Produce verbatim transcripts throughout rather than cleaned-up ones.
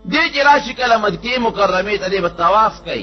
دې چې راشي کله مکې مکرمې ته دې به طواف کوي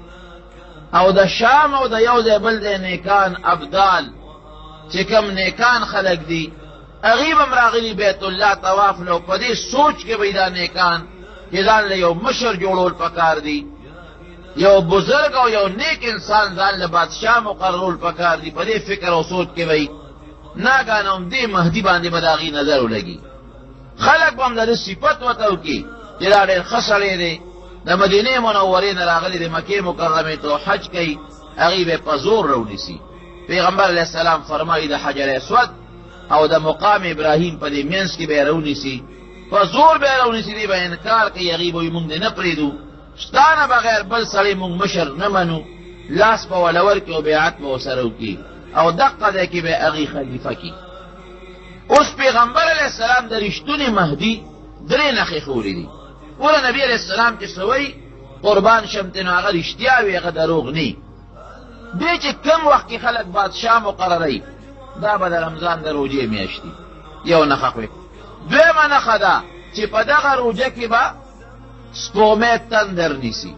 او د شام او د یو ځای بل ځای نیکان ابدال چې کوم نیکان خلق دي هغوی به هم راغلي بیت الله طواف لو په دې سوچ کې به دا نیکان چې ځان له یو مشر جوړول پکار دي یو بزرگ او یو نیک انسان ځان له بادشاه مقررول پکار دي په دې فکر او سوچ کې وي ناګانه هم دې مهدي باندې به د هغې نظر ولګي خلک به هم د ده صفت ورته وکړي چې دا ډېر ښه سړی دی د مدینې منورې نه راغلی د مکې مکرمې ته حج کوي هغې به یې په زور راونیسي پیغمبر علیه السلام فرمایي د حجر اسود او د مقام ابراهیم په دې منځ کې به یې راونیسي په زور به یې راونیسي دې به انکار کوي هغې به وایي مونږ دې نه پرېږدو ستا نه بغیر بل سړی مونږ مشر نه منو لاس به وله ورکړي او بیعت به ورسره وکړي او دقه ځای کې به یې هغې خلیفه کړي اوس پیغمبر علیه السلام د رښتونې مهدي درې نښې ښولې دي ګوره نبي علیه السلام چې څه وایي قربان شم ته نو هغه رښتیا وي هغه دروغ نه دی چې کم وخت کې خلک بادشاه مقرروي دا به د رمضان د روژې میاشت دي یو نښه خو دویمه نښه ده چې په دغه روژه کې به سپومې تندر نیسي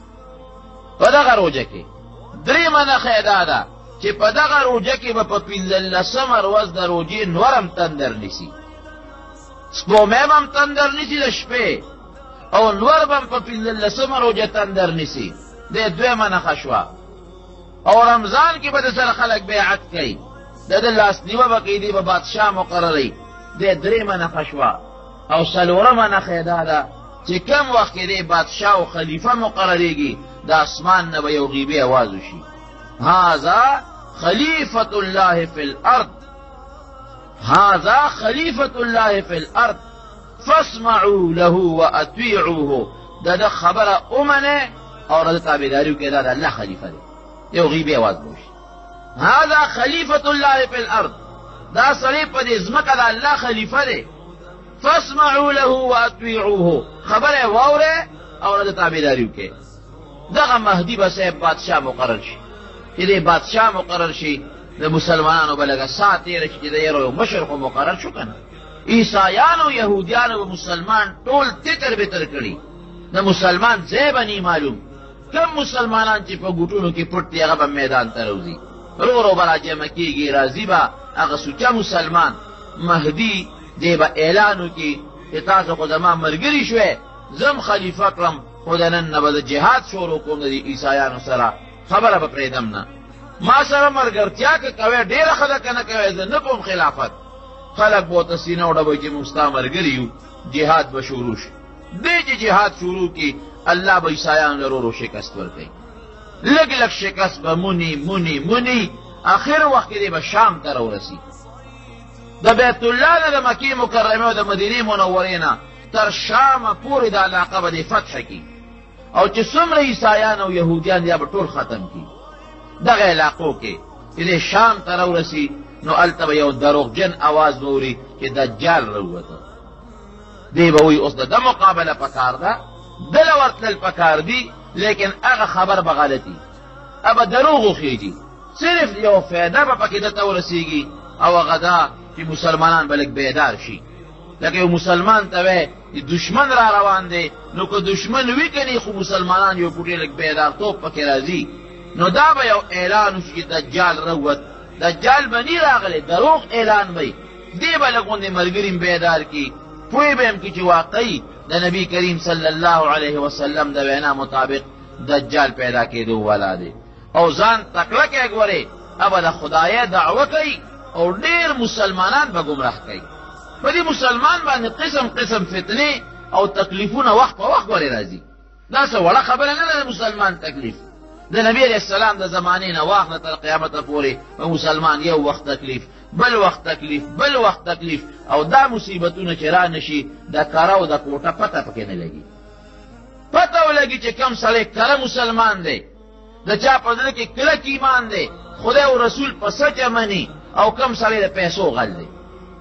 په دغه روژه کې درېیمه نښه دا ده چې په دغه روژه کې به په پنځلسمه ورځ د روژې نور هم تندر نیسي سپومې به هم تندر نیسي د شپې او نور به هم په پنځلسمه روژه تندر نیسي دې دویمه نښه شوه او رمضان کې به د سره خلک بیعت کوي د ده لاسنیوه به کوي دی به بادشاه مقرروي دې درېیمه نښه شوه او څلورمه نښه دا ده چې کم وخت کې دی بادشاه او خلیفه مقرریږي د اسمان نه به یو غیبي اواز وشي هذا خلیفة الله فی الارض هذا خلیفة الله فی الارض فاسمعوا له واطیعوه د ده خبره ومنئ او د تابعداري وکړئ دا د الله خلیفه دی یو غیبي اواز به وشي هذا خلیفة الله فی الارض دا سړی په دې ځمکه د الله خلیفه دی فاسمعوا له واطیعوه خبره یې واورئ او د تابعداري وکړئ دغه مهدي به صاحب بادشاه مقرر شي چې دی بادشاه مقرر شي د مسلمانانو به لږه ساعت تېره شي چې د یو مشر خو مقرر شو که نه عیسایانو یهودیانو به مسلمان ټول تتر بتر کړي د مسلمان ځای به نه معلوم کم مسلمانان چې په ګوټونو کې پټ دي هغه به میدان ته روځي رو رو به راجمع کېږي راځي به هغه سوچه مسلمان مهدي دی به اعلان وکړي چې تاسو خو زما ملګري شوئ زم خلیفه کړم خو د نن نه به د جهاد شروع کوم د دې عیسایانو سره خبره به پرېږدم نه ما سره ملګرتیا که کوئ ډېره ښه ده که نه کوئ زه نه کوم خلافت خلک به ورته سینه وډبوي چې موږ ستا ملګري یو جهاد به شروع شي دی چې جهاد شروع کړي الله به عیسایانو له ورو شکست ورکوي لږ لږ شکست به مونی مونی مونی آخر وخت کې دی به شام ته راورسي د بیت الله نه د مکې مکرمې او د مدینې منورې نه تر شامه پورې د علاقه به دې فتح کړي او چې څومره عیسایان او یهودیان یا به ټول ختم کړي دغه علاقو کې چې دې شام ته راورسي نو هلته به یو دروغجن اواز به اوري چې دجال راووته دی به وایي اوس د ده مقابله پکار ده دله ورتلل پکار دي لیکن هغه خبر به غلطي هغه دروغ وخیږي صرف یو فایده به پکې ده ته ورسېږي او هغه دا چې مسلمانان به لږ بیدار شي لکه یو مسلمان ته وی دشمن را روان دی نو که دشمن وي کني خو مسلمانان یو پوټې لږ بیدارتوب پکې راځي نو دا به یو اعلان وشي چې دجال راووت دجال به نی راغلی دروغ اعلان وی دی به لږ غوندې ملګري بیدار کړي پوه به هم کړي چې واقعي د نبی کریم صلی الله علیه وسلم د وینا مطابق دجال پیدا کېدو والا دی او ځان تکړه کې ګورې ابه د خدای دعوه کوي او ډېر مسلمانان به ګمراه کوي په دې مسلمان باندې قسم قسم فتنې او تکلیفونه وخت په وخت ورې راځي دا څه وړه خبره نه ده د مسلمان تکلیف د نبی علیه السلام د زمانې نه واخله تر قیامته پورې په مسلمان یو وخت تکلیف بل وخت تکلیف بل وخت تکلیف او دا مصیبتونه چې را نشي د کره او د کوټه پته پکې نه لګي پته ولګي چې کم سړی کره مسلمان دی د چا په زړه کې کلک ایمان دی خدای او رسول په سچه مني او کم سړی د پیسو غل دی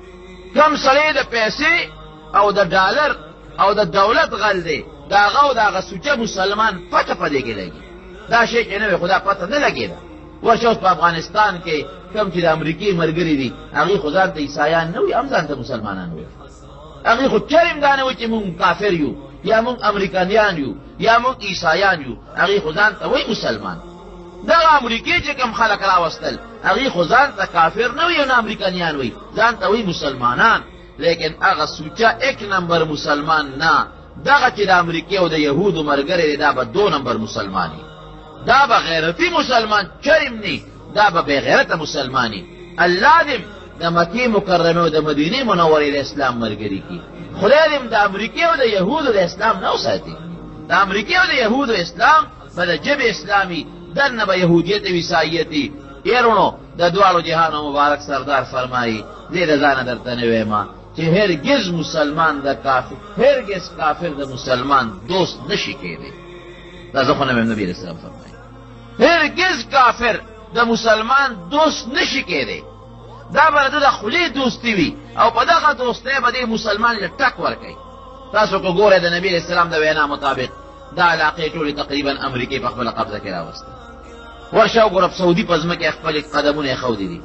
کم سړی د پیسې او د ډالر او د دولت غل دی د هغه او د هغه سوچه مسلمان پته په دې کې لګي دا شی چې نه وي خدا پته نه لګېده ورشه اوس په افغانستان کې کم چې د امریکې ملګري دي هغوی خو ځان ته عیسایان نه وي هم ځان ته مسلمانان وي هغوی خو چرم دا نه وي چې مونږ کافر یو یا مونږ امریکایان یو یا مونږ عیسایان یو، هغې خو ځان ته وایي مسلمان. دغه امریکې چې کوم خلک راوستل هغې خو ځان ته کافر نه وي او نه امریکایان وایي، ځان ته وایي مسلمانان. لیکن هغه سوچه ایک نمبر مسلمان نه، دغه چې د امریکې او د یهودو ملګری دی دا به دو نمبر مسلمان وي، دا به غیرتي مسلمان چرم نی، دا به بغیرته مسلمانی. الله دې د مکې مکرمې او د مدینې منورې د اسلام ملګري کړي. خدای دې د امریکې او د یهودو د اسلام نه وساتي. د امریکې او د یهودو اسلام به د ژبې اسلامي، دننه به یهودیت او عیسایتي. یرونو د دواړو جهانو مبارک سردار فرمایي دې د ځانه درته نه ویما چې هرگز مسلمان د کافر هرگز کافر د مسلمان دوست نشي کېدی. دا زه خو نه ویم، نبي علیه السلام فرمایي هرگز کافر د مسلمان دوست نشي کېدی. دا به د خولې دوستي وي او په دغه دوستۍ به دې مسلمان له ټک ورکوي. تاسو که ګورئ د نبي علیه السلام د وینا مطابق دا علاقې ټولې تقریبا امریکې په خپله قبضه کې راوستې. ورشه وګوره په سعودي په ځمکه یې خپلې قدمونه یې ښودي دي،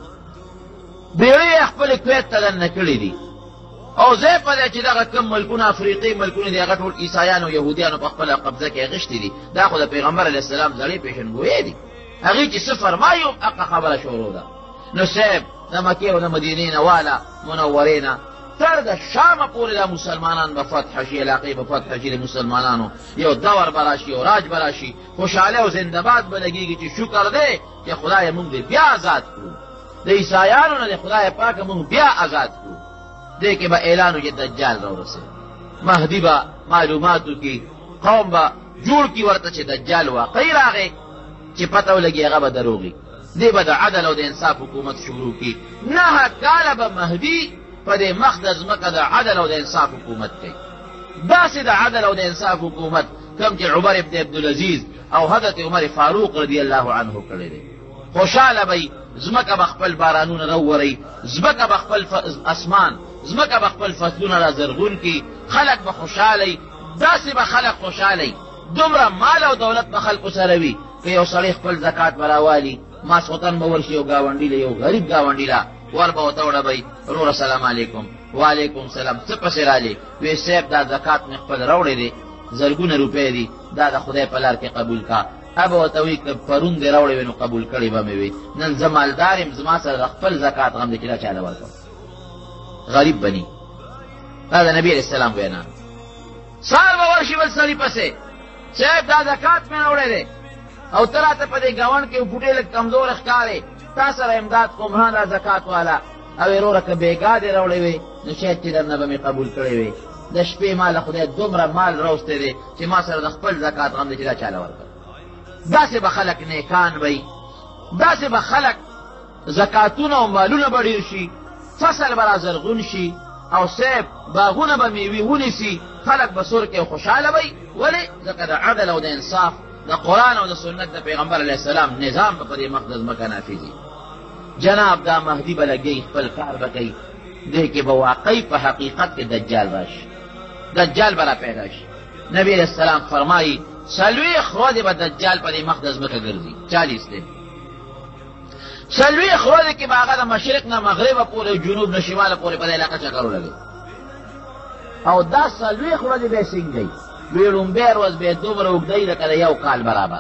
بیړۍ یې خپلې کویت ته دننه کړي دي، او ځای په دی چې دغه کوم ملکونه افریقي ملکونه دي هغه ټول عیسایان او یهودیانو په خپله قبضه کې اخیستي دي. دا خو د پیغمبر علیه السلام زړې پیژنګویې دي، هغې چې څه فرمایي هم حقه خبره شروع ده. نو صاحب د مکې او د مدینې نه واله منورې نه تر د شامه پورې دا مسلمانان به فتح شي، علاقې به فتح شي د مسلمانانو، یو دور به راشي او راج به راشي، خوشحالۍ او زنده‌باد به لګېږي چې شکر دی چې خدای موږ دې بیا آزاد کړو، د عیسایانو نه د خدای پاکه موږ بیا آزاد کړو. دې کې به اعلان وکړي دجال راورسېد، مهدي به معلومات وکړي، قوم به جوړ کړي ورته چې دجال واقعي راغی، چې پته ولګي هغه به دروغي. دې به د عدل او د انصاف حکومت شروع کړي. نهه کاله به مهدي په دې مخ د ځمکه د عدل او د انصاف حکومت کوي. داسې د عدل او د انصاف حکومت کوم چې عمر ابن عبدالعزیز او حضرت عمر فاروق رضی الله عنه کړی دی. خوشحاله به ځمکه به خپل بارانونه راوورئ، ځمکه به خپل اسمان، ځمکه به خپل فصلونه را زرغون کړي، خلک به خوشحاله، داسې به خلک خوشحاله، دومره مال او دولت به خلکو سره وي که یو سړی خپل زکات به راوالي، ماسخوتن به ورشي یو ګاونډي له یو غریب ګاونډي له ور به ورته وډبئ، وروره سلام علیکم. وعلیکم سلام. څه پسې رالې؟ وی صاحب دا زکات مې خپل راوړی دی، زرګونه روپۍ دي، دا د خدای په لار کې قبول کا. ابه ورته وایي که پرون دې راوړی وی نو قبول کړی به مې وي، نن زه مالدار یم، زما سره د خپل زکات غم دی چې دا چاله ورکړم. غریب بني. دا د نبي علیه السلام وینا. سهار به ورشي بل سړي پسې، صاحب دا زکات مې راوړی دی او ته راته په دې ګاونډ کې بوټې لږ کمزور ښکارې، تا سره امداد کوم ها دا زکات والا. او وروره که بېګا دې راوړی وی نو شاید چې درنه به مې قبول کړی وی. د شپې ماله خدای دومره مال راوستی دی چې ما سره د خپل زکات غم دی چې دا چاله ورکړ. داسې به خلک نیکان وی، داسې به خلک زکاتونه او مالونه به ډېر شي، فصل به را زرغون شي او صاحب باغونه به میوې ونیسي، خلک به سور کې خوشحاله وی. ولې؟ ځکه د عدل او د انصاف د قرآن او د سنت د پیغمبر علیه السلام نظام به په دې مقدس مکه نافظي. جناب دا مهدي به لګي، خپل کار به کوي، دې کې به واقعي په حقیقت کې دجال راشي، دجال به را پیدا شي. نبی علیه السلام فرمایي څلوېښت ورځې به دجال په دې مقدس مکه ګرځي، چالیس دی. څلوېښت ورځې کې به هغه د مشرق نه مغربه پورې، جنوب نه شماله پورې په دې علاقه چکر ولګوي. او دا څلوېښت ورځې به یې څنګه وي؟ لومبۍ ورځ به یې دومره اوږدوي لکه د یو کال برابر،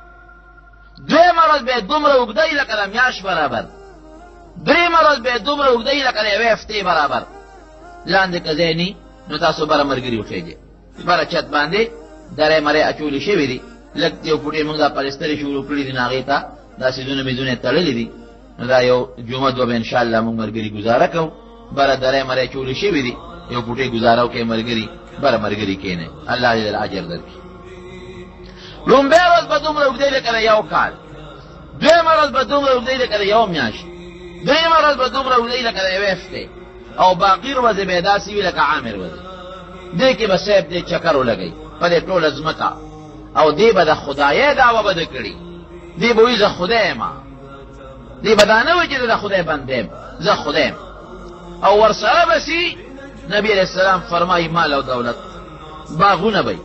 دویمه ورځ به یې دومره اوږدوي لکه د میاشت برابر، دریمه ورځ به یې دومره اوږدوي لکه د یوې هفتې برابر. لاندې که ځای نی نو تاسو بره ملګري وخېږئ، بره چت باندې درې مرې اچولې شوي دي، لږ یو فوټې موږ دا پلسترې شروع کړي دي، نو هغې ته دا سیزونه میزونه یې تړلي دي. نو دا یو جمعه دوه به انشاءالله موږ ملګري ګزاره کوو، بره درې مرې اچولې شوي دي، یو فوټې ګزاره وکړئ ملګري، بره ملګري کښېنئ، الله دې د اجر درکړي. لومبۍ ورځ به دومره اوږدی لکه د یو کال، دویمه ورځ به دومره اوږدی لکه د یو میاشت، دریمه ورځ به دومره اوږدی لکه د یوې هفتې، او باقي ورځې به یې داسې وي لکه عامر ورځې. دې کې به صاحب دې چکر ولګئ په دې ټوله ځمکه، او دې به د خدایۍ دعوه به ده کړي، دې به وایي زه خدای یم، دې به دا نه وایي چې د خدای بنده یم، زه خدای یم. او ورسره به سي نبی علیه السلام فرمایي مال او دولت، باغونه به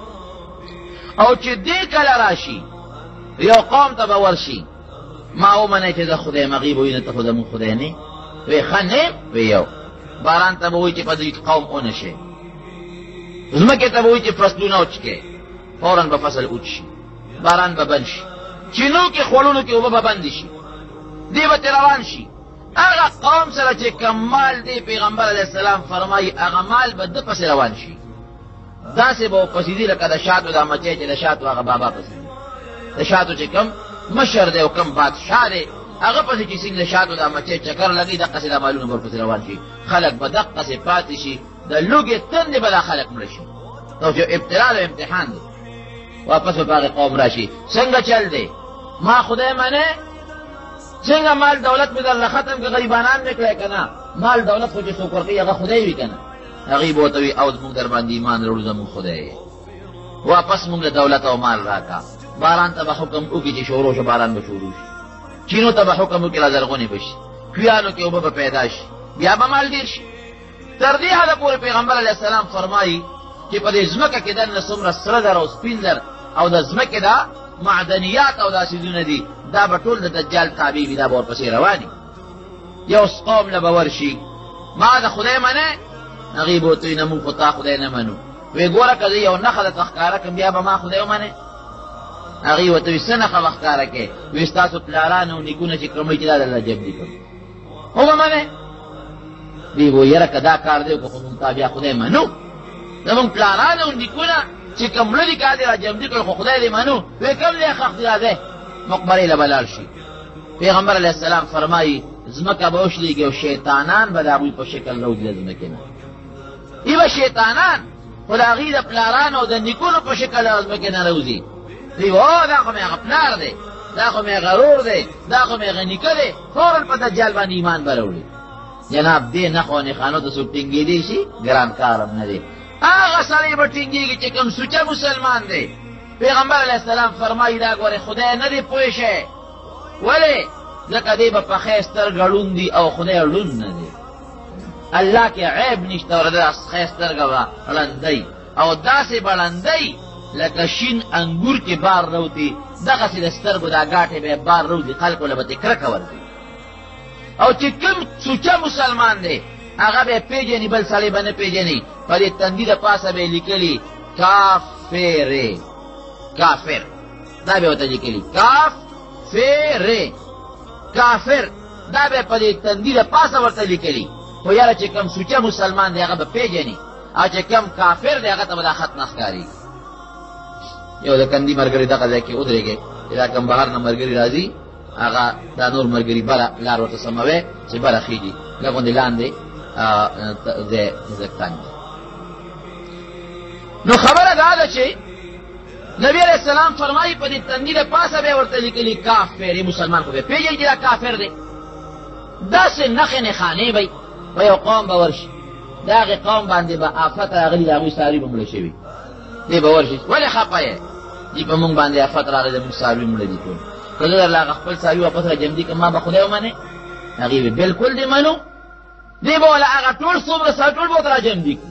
او چې دې کله راشي یو قوم ته به ورشي، ما ومنئ چې زه خدای یم، هغې به وایي نه ته خو زمونږ خدای نه یې، وایي ښه نه یم، وایي یو. باران ته به وایي چې په دې قوم ونه شئ، ځمکې ته به وایي چې فصلونه وچکې، فوراً به فصل وچ شي، باران به بند شي، چینو کې خوړونو کې اوبه به بندې شي، دی به ترې روان شي. هغه قوم سره چې کم مال دی پیغمبر علیه السلام فرمایي هغه مال به ده پسې روان شي، داسې به ورپسې ځي لکه د شاتو دا مچۍ چې د شاتو هغه بابا پسې ځي، د شاتو چې کم مشر دی او کم بادشاه دی هغه پسې چې څنګه د شاتو دا مچۍ چکر لګي دقسې دا مالونه به ورپسې روان شي، خلک به دقسې پاتې شي، د لوږې تندې به دا خلک مړه شي. نو چې ابتلا او امتحان دی، واپس به په هغې قوم را شي. څنګه چل دی؟ ما خدای منې؟ څنګه مال دولت مې درله ختم که غریبانان مې کړی که نه؟ مال دولت خو چې څوک ورکوي هغه خدای وي که نه؟ هغوی به ورته وي او زمونږ در باندې ایمان راوړو زمونږ خدای، واپس مونږ له دولت او مال راکا. باران ته به حکم وکړي چې شروع شو، باران به شروع شي. چینو ته به حکم وکړي را زرغونې به شي، کویانو کې اوبه به پیدا شي، بیا به مال ډېر شي. تر دې حده پورې پیغمبر علیه السلام فرمایي چې په دې ځمکه کې دننه څومره سره زر او سپین زر او د ځمکې دا معدنیات او دا څیزونه دي دا به ټول د دجال تابع وي، دا به ورپسې رواني. یو قوم له به ورشي ما د خدای منې؟ هغوی به ورته وي نه مونږ خو تا خدای نه منو. وی ګوره که زه یو نښه درته ښکاره کړم بیا به ما خدای ومنې؟ هغوی ورته وي څه نښه به ښکاره کړې؟ وی ستاسو پلاران او نیکونه چې کوم چې دا درله جبدي کړو وبه منې؟ وی به یره که دا کار دی که خو مونږ تا بیا خدای منو، زمونږ پلاران او نیکونه چې کوم مړه دي که دې را جمدي کړو خو خدای دې منو. وی کوم ځای ښخ دی راځئ مقبرې له به لاړ شي. پیغمبر علیه السلام فرمایي ځمکه به وشلېږي او شیطانان به د هغوی په شکل راوځي د ځمکې نه. ای به شیطانان خو د هغوی د پلارانو او د نیکونو په شکل د ځمکې نه راوځي. دوی او دا خو مې هغه پلار دی، دا خو مې هغه رور دی، دا خو مې هغه نیکه دی، فوراً په دجال باندې ایمان به راوړي. جناب دې نښو او نښانو ته څوک ټینګېدی شي؟ ګران کار هم نه دی. هغه سړی به ټینګېږي چې کوم سوچه مسلمان دی. پیغمبر علیه السلام فرمایي دا ګورې خدای نه دی پوه شی، ولې؟ ځکه دی به په ښی سترګه ړوند دي او خدای ړوند نه دی. الله کې عیب نشته او د ښی سترګه به ړندی او داسې به ړندی لکه شین انګور کې بار روتي، دغسې د سترګو دا ګاټې به یې بار روځي، خلکو له به ترې کرکه ورځي. او چې کوم سوچه مسلمان دی هغه به یې پېژني، بل سړی به نه پېژني. په دې تندي د پاسه به یې لیکلي کافرې، کافر، دا به ورته لیکلي کافرې، کافر، دا به په دې تندي د پاسه ورته لیکلي. خو یاره چې کوم سوچه مسلمان دی هغه به پېژني، او چې کوم کافر دی هغه ته به دا خط نه ښکاري. یو د کندي ملګري دغه ځای کې ودرېږي چې دا کوم بهر نه ملګري راځي هغه دا نور ملګري بله لار ورته سموي چې بله خېږي لږ غوندې لاندې ځای زکتان دی. نو خبره دا ده چې نبی علیہ السلام فرمایي په دې تندي د پاسه به یې ورته لیکلي کافر، مسلمان خو به پېژني چې دا کافر دی. داسې نښې نښانې به په یو قوم به ورشي، د هغې قوم باندې به آفت راغلي، د هغوی څاروي به مړه شوي. دی به ورشي ولې خفه یې؟ دی په مونږ باندې آفت راغلی، زموږ څاروي مړه دي ټول. که زه درله هغه خپل څاروي واپس را جمدي کړم ما به خدای ومنې؟ هغې به بلکل دې منو. دی به وله هغه ټول څومره سره ټول به ورته را جمدي کړي،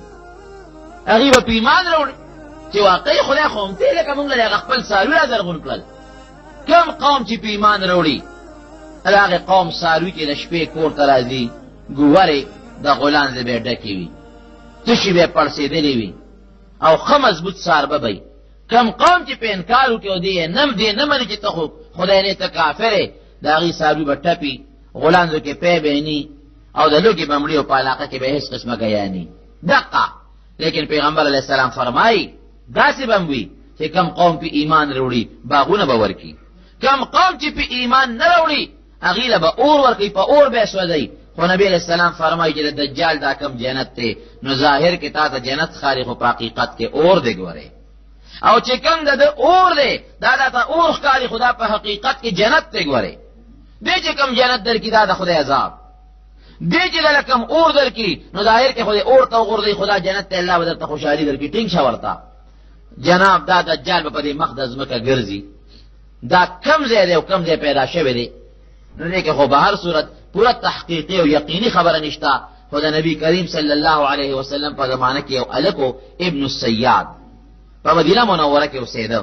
هغې به په ایمان راوړي چې واقعي خدای خو همتې لکه مونږ له هغه خپل څاروي را زرغون کړل. کوم قوم چې په ایمان راوړي د هغې قوم څاروي چې د شپې کور ته راځي ګورې د غولانځې به یې ډکې وي، تشي به یې پړسېدلې وي او ښه مضبوط څاربه به. کم قوم چې په انکار وکړي او دی یې نه دی نه مني چې ته خو خدای نه ته کافر یې، د هغې څاروي به ټپي، غولانځو کې پی به یې ني او د لوږې به مړي او په علاقه کې به هېڅ قسمه ګیاني دقه. لیکن پیغمبر علیه السلام فرمایي داسې به هم وي چې کم قوم په ایمان راوړي باغونه به ورکي، کم قوم چې په ایمان نه راوړي هغې له به اور ورکوي، په اور به یې سوځوي. خو نبی علیہ السلام فرمایي چې د دجال دا کم جنت دی نو ظاهر کې تا ته جنت ښکاري خو په حقیقت کې اور دی ګورې، او چې کم د ده اور دی دا دا ته اور ښکاري خو دا په حقیقت کې جنت دی ګورې. دی چې کم جنت درکړي دا د خدای عذاب دی، چې دله کم اور درکړي نو ظاهر کې خو دې اور ته وغورځوي خو دا جنت ته الله به درته خوشحالي درکړي. ټینګ شه ورته جناب دا دجال به په دې مخ د ځمکه ګرځي، دا کم ځای دی او کم ځای پیدا شوی دی. نو دې کې خو به هر صورت پورا تحقیقی او یقینی خبره نشته. خو د نبی کریم صلی الله علیه وسلم په زمانه کې یو هلک ابن السیاد په مدینه منوره کې اوسېده.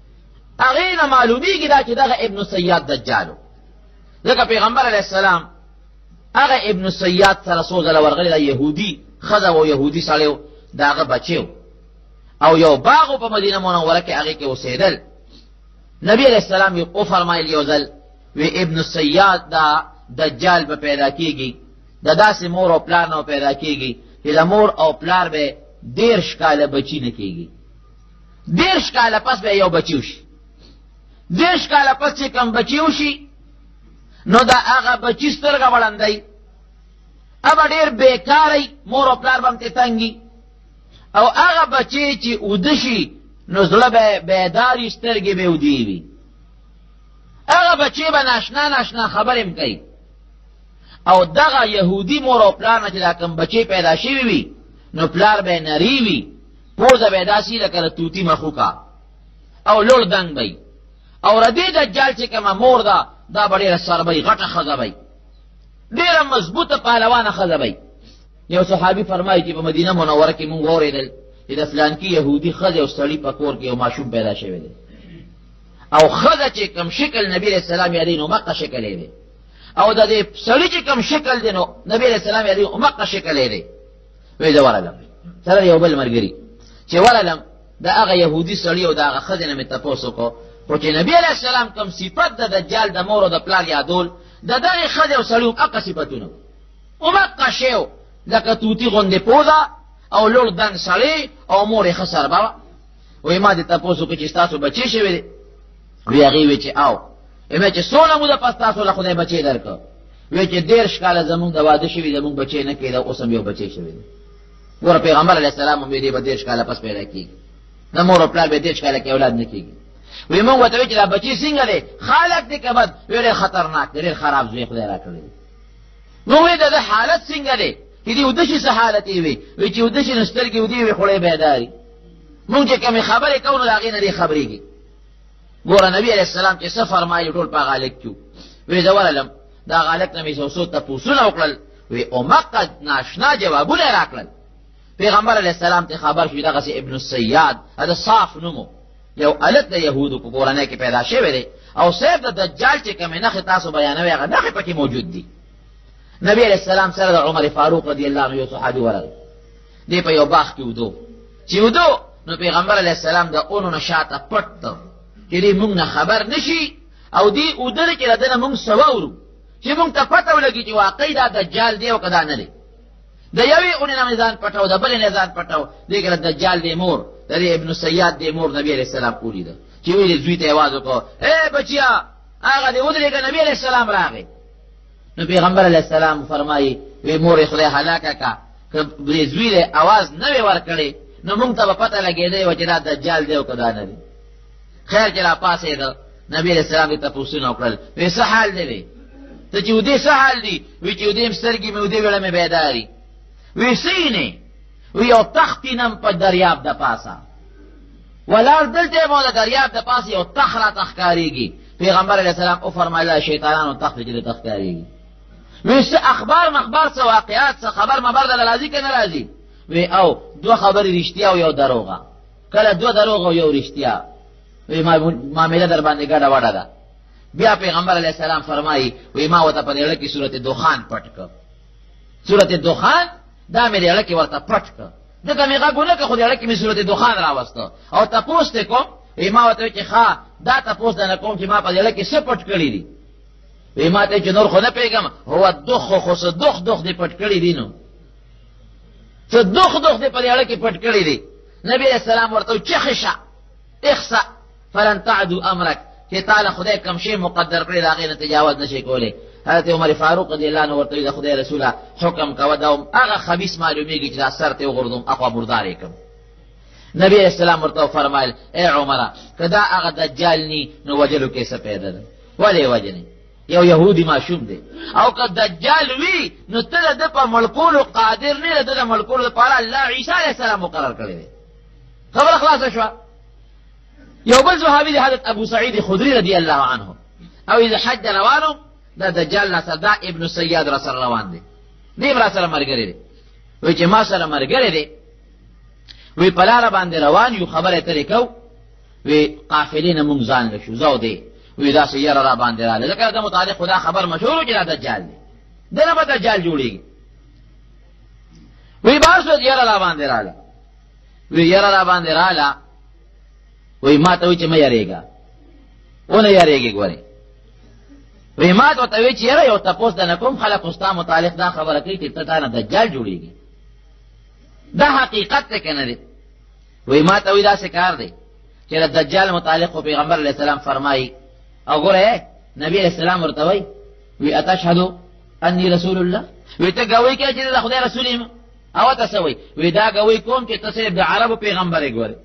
هغې نه معلومیږي دا چې دغه ابن السیاد دجال و، ځکه پیغمبر علیه السلام هغه ابن السیاد سره څو ځله ورغلی، دا یهودي ښځه و، یهودي سړی و، د هغه بچی و. او یو باغ په مدینه منوره کې هغه کې اوسېدل. نبی علیہ السلام یو او فرمایل یو ځل وی ابن السیاد دا دجال به پیدا کیږي، د داسې مور او پلار نه پیدا کیږي چې د مور او پلار به دیرش کاله بچی نه کیږي. دیرش کاله پس به یو بچی وشي. دیرش کاله پس چې کم بچی وشي نو دا هغه بچی سترګه وړاندی ابا ډیر بیکاری، مور او پلار به تنګي، او هغه بچی چې ودشي نو زړه به بیداری، سترګې به ودی وي. هغه بچی به ناشنا ناشنا خبرې کوي. او دغه یهودي مور او پلار نه چې دا کوم بچی پیدا شوی وي نو پلار به نری وي، پوزه به داسې لکه توتی مخوکا او لوړ دنګ وي. او ردی دجال چې کومه مور ده دا به ډېره سربی غټه ښځه وي، ډېره مضبوطه پهلوانه ښځه وي. یو صحابي فرمایي چې په مدینه منوره کې مونږ واورېدل چې د فلانکي یهودي ښځې او سړي په کور کې یو ماشوم پیدا شوی دی، او ښځه چې کوم شکل نبي علیه السلام یادوي نو مقه شکل یې دی، او د دې سړي چې کوم شکل دی نو نبي علیه السلام یادوي مقه شکل یې دی. وایي زه ورغلم سره یو بل ملګري چې ورغلم د هغه یهودي سړي او د هغه ښځې نه مې تپوس وکړو، خو چې نبي علیه السلام کوم صفت د دجال د مور او د پلار یادول د دغې ښځې او سړي هغه صفتونه مقه شی و، لکه توتي غوندې پوزه او لوړ دنګ سړی او مور یې ښه سربه وه. وایي ما دې تپوس وکړو چې ستاسو بچی شوی دی؟ وی هغې وی چې او وی چې څونه موده پس تاسو له خدای بچی درکړه؟ وی چې دېرش کاله زمونږ د واده شوي زمونږ بچی نه کېده، اوس هم یو بچی شوی دی. ګوره پیغمبر علیه السلام هم وی دی به دېرش کاله پس پیدا کېږي، د مور او پلار به دېرش کاله کې اولاد نه کېږي. وی مونږ ورته وی چې دا بچی څنګه دی، خالق دی که بد؟ وی ډېر خطرناک دی، ډېر خراب زوی خدای را کړی دی. مونږ وی د ده حالت څنګه دی چې دې وده شي څه حالت یې وي؟ وی چې وده شي نو سترګې ودې وي خوړی بیداري. مونږ چې کومې خبرې کوو نو د هغې نه دې خبرېږي. ګوره نبی علیه السلام چې څه فرمایي ټول په هغه هلک کې وی زه ورغلم د هغه هلک نه مې څو څو تپوسونه وکړل، وی اومقه ناشنا جوابونه یې راکړل. پیغمبر علیه السلام ته خبر شو دغسې ابن السیاد د صاف نومو یو هلک د یهودو په کورنۍ کې پیدا شوی دی، او صرف د دجال چې کومې نښې تاسو بیانوئ هغه نښې پکې موجود دي. نبی علیه السلام سره د عمر فاروق رضی الله عنه یو صحابي ورغی، دی په یو باغ کې ودو. چې ودو نو پیغمبر علیه السلام د اونو نه شاته پټ ته چې دې مونږ نه خبر نه شي، او دې اوده کې له ده نه مونږ څه واورو چې مونږ ته پته ولګي چې واقعي دا دجال دی او که دا نه دی. د یوې اونې نه مې ځان پټو، د بلې نه ځان پټو، دې کې له دجال دی مور د دې ابن سیاد دی مور نبی علیه السلام ولیده چې ویلې زوی ته یې اواز وکړو ای بچیا هغه دې ودرېږه، نبي علیه السلام راغی. نو پیغمبر علیه السلام فرمایي وی مور یې خدای هلاکه که که دې زوی دی اواز نه وی ورکړی نو مونږ ته به پته لګېدی وه چې دا دجال دی او که دا نه دی. خیر چې را پاسېده نبي علیه السلام یې تپوسونه وکړل، وی څه حال دی ته چې ودې څه حال دی؟ وی چې ودې م سترګې مې ودې ویړه مې بیداري. وی سینې وی یو تخت وینم په دریاب د پاسه ولاړ دلته یم او د دریاب د پاسه یو تخت راته ښکارېږي. پیغمبر علیه السلام وفرمایله شیطانانو تخت چې درته ښکارېږي. وی څه اخبار مخبار څه واقعات څه خبر مبر دله راځي که نه راځي؟ وی او دوه خبرې رښتیا او یو دروغه، کله دوه دروغه او یو رښتیا. وی معامله در باندې ګډه وډه ده. بیا پیغمبر علیه السلام فرمایي وی ما ورته په زړه کې صورت دخان پټ کړ. صورت دخان دا مې زړه کې ورته پټ کړ، ځکه مې غږ ونه کړ خو زړه کې مې صورت دخان راوسته. او تپوس ته کوم وی ما ورته چې ښه دا تپوس نه کوم چې ما په زړه کې څه پټ کړي دي؟ وی ما ته چې نور خو نه پوهېږم، هو دخ خو څه دخ دخ دې پټ کړي دي، نو څه دخ دخ دې په زړه کې پټ کړي دي. نبي علیه السلام ورته وویل چغې شه اخسأ فلن تعدو امرک، چې تعالی خدای کوم شی مقدر کړی د هغې نه تجاوز نه شي کولی. حضرت عمر فاروق رضی الله عنه ورته ویل د خدای رسوله حکم کوه دا هغه خبیث معلومیږي چې دا سر ته وغورځوم اخوا مردار یې کړم. نبی علیه السلام ورته وفرمایل ای عمره که دا هغه دجال نی نو وجلو کې څه پیدا ده؟ ولې وجنې؟ یو یهودي ماشوم دی، او که دجال وي نو ته د ده په مړکولو قادر نه، د ده د مړکولو دپاره الله عیسی علیه السلام مقرر کړی دی. خبره خلاصه شوه. یو بل صحابي دی حضرت ابو سعید خدري رضی الله عنه، او اذا حج روانو دا دجال را سره دا ابن سیاد را سره روان دی، دیم را سره ملګری دی. وی چې ما سره ملګری دی، وی په لاره باندې روان یو، خبرې ترې کو، وی قافلې نه مونږ ځان لشو زه او دی، وی داسې یره را باندې راغله، ځکه د متعلق خدا خبر مشهور و چې دا دجال دی، دنه به دجال جوړېږي. وی بار شو یره را باندې راغله، وی یره را باندې رااله وی ما ته وی چې مه یریږه ونه یریږي ګورې وی ما ته ورته وی چې یره یو تپوس د نه کوم خلک خو ستا متعلق دا خبره کوي چې ته تا نه دجال جوړېږي دا حقیقت دی که نه دی وی ما ته وی داسې کار دی چې د دجال متعلق خو پیغمبر علیه السلام فرمایي او ګوره نبی علیه السلام ورته وی وی اتشهدو انی رسول الله وی ته ګوی کې چې د خدای رسول یم او ته څه وی وی دا ګوی کوم چې ته صرف د عربو پیغمبر یې ګورې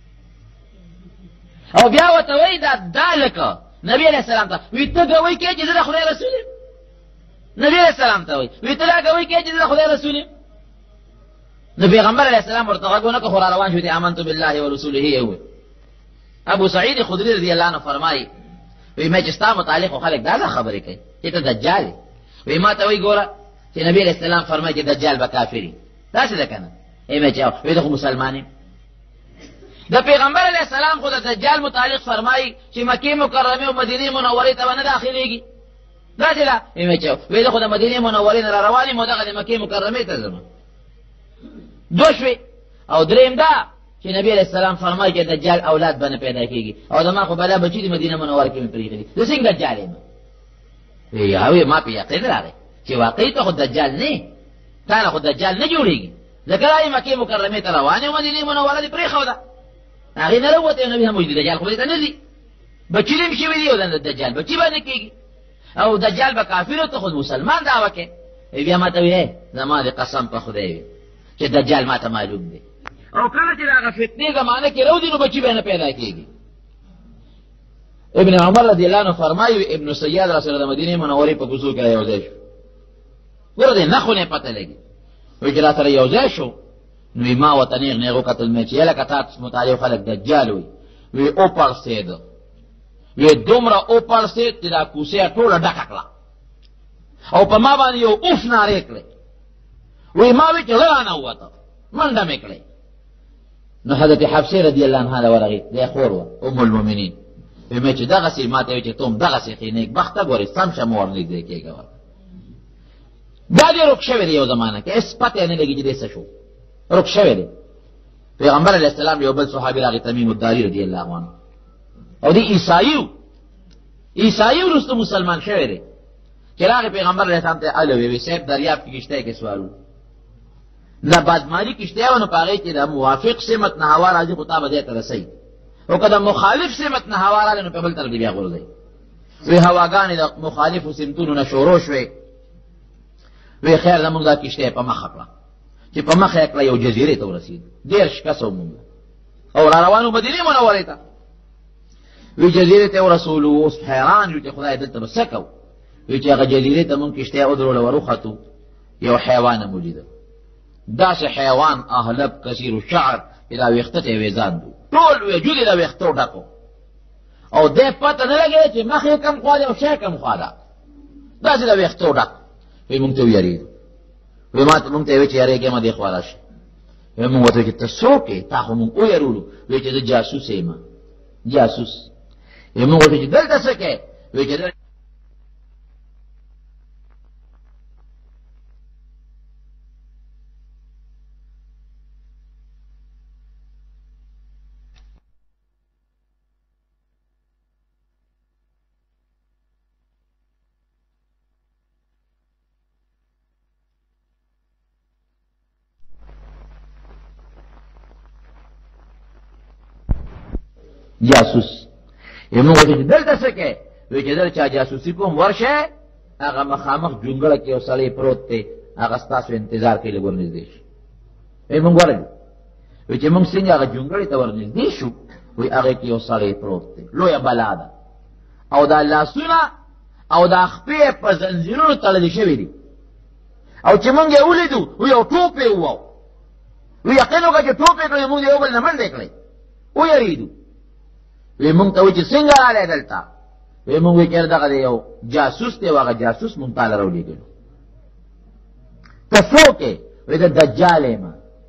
او بیا ورته وی دا دا لکه نبی علیه السلام ته وی ته ګوی کې چې د خدای رسول یم نبی علیه السلام ته وی وی ته دا ګوی کې چې د خدای رسول یم نو پیغمبر علیه السلام ورته غږ ونه کړ خو را روان شو چې آمنت بالله ورسوله یې وی ابو سعید خدری رضی الله عنه فرمایي وی مې چې ستا متعلق خلک دا دا خبرې کوي چې ته دجال وی ما ته وی ګوره چې نبی علیه السلام فرمایي چې دجال به کافر داسې ده که نه ای مې چې وی ته خو مسلمان یم د پیغمبر علیه السلام خو د دجال متعلق فرمایي چې مکې مکرمې او مدینې منورې ته به نه داخلېږي داسې ده ای مې چې وی زه خو د مدینې منورې نه را روان یم او دغه د مکې مکرمې ته ځم دو شوې او درېیم دا چې نبی علیه السلام فرمایي چې دجال اولاد به نه پیدا کېږي او زما خو بلا بچي د مدینه منوره کې مې پرېښي دي زه څنګه دجال یم وی ما په یقین راغی چې واقعي ته خو دجال نه تا نه خو دجال نه جوړېږي ځکه رایې مکې مکرمې ته روان یې مدینې منوره دې پرېښوده هغې نه راووتی نبي هم وایي دجال خو دې ته نه ځي بچي دې هم شوي دي او د دجال بچي به نه کېږي او دجال به کافر ته خو مسلمان دعوه کوي بیا ما ته وی زما د قسم په خدای وي چې دجال ما ته معلوم دی او کله چې د هغه فتنې زمانه کې راوځي نو بچي به نه پیدا کېږي ابن عمر رضی الله عنه فرمایي ابن سیاد رسول د مدینې منورې په کوڅو کې یو ځای شو ګوره دې نښو نه پته لګي وایي چې را سره یو ځای شو نو ما ورته نیغ نیغ وکتل مې چې هلکه تا متعلق خلک دجال وي وی وپړسېده وی دومره وپړسېد چې دا کوڅه ټوله ډکه کړه او په ما باندې یو اوف نارې کړې وی ما وی چې زه رانهوته منډه مې کړې نو حضرت حفصه رضی الله عنها له ورغی د خور و ام المؤمنین وی مې چې دغه سي ماته وی چې تم دغه سي خینې بخته ګوري سم شم ورنې دې کېږي دا دې رک شوی دی یو زمانہ کې اس پته نه لګی چې دې څه شو رک شوی دی پیغمبر علیه السلام یو بل صحابي راغی تمیم الداری رضی الله عنه او دی عیسایو عیسایو رسته مسلمان شوی دی چې راغی پیغمبر علیه السلام ته الوی وی صاحب دریاب کې کشته کې سوالو دا بادماری کشته ونه پاره کې دا موافق سمت نه هوا راځي خطابه دې ته رسي او کله مخالف سمت نه هوا راځي نو په بل تر دی بیا غورځي وی هواګانې د مخالف سمتونو نه شروع شوي وی خیر زمونږ دا کشته په مخ کړه چې په مخ یې کړه یو جزیره ته ورسید ډېر شکسو مونږ او را روانو مدینې منورې ته وی جزیره ته ورسولو اوس حیران یو چې خدای دلته به څه کوو وی چې هغه جزیره ته مونږ کشته ودروله وروختو یو حیوان مو لیده داسې حیوان اهلب کثیر الشعر چې دا ویښته ته یې ویزان دو ټول وجود یې د ویښتو ډکو او دې پته نه لګېده چې مخ یې کم خوا دی او شا یې کم خوا ده داسې د ویښتو ډک وی مونږ ته ویارېږو وی ما ته مونږ ته یې وی چې یارېږې ما دې خوا راشي وی مونږ ورته وی چې ته څوک یې تا خو مونږ ویرولو وی چې زه جاسوس یم جاسوس وی مونږ ورته چې دلته څه کوې وی چې جاسوس یمو وته دلته څه کې وی چې دل چا جاسوسي کوم ورشه هغه مخامخ جونګړه کې اوسړې پروت دی هغه ستاسو انتظار کوي ورنږدې شي ای مونږ ورغلو وی چې مونږ څنګه هغه جونګړې ته ورنږدې شو وی هغه کې اوسړې پروت دی لویه بلا ده او دا لاسونه او دا خپې په زنځیرونو تړلې شوي دي او چې مونږ یې ولیدو وی یو ټوپ یې وواو وی یقین وکړه چې ټوپ یې کړی مونږ یو بل نه منډې کړی ویریدو وی مونږ ته وی چې څنګه رالی دلته وی مونږ وی چې دغه یو جاسوس دی او هغه جاسوس مونږ تاله راولېږلو ته څوک یې وی د دجال یم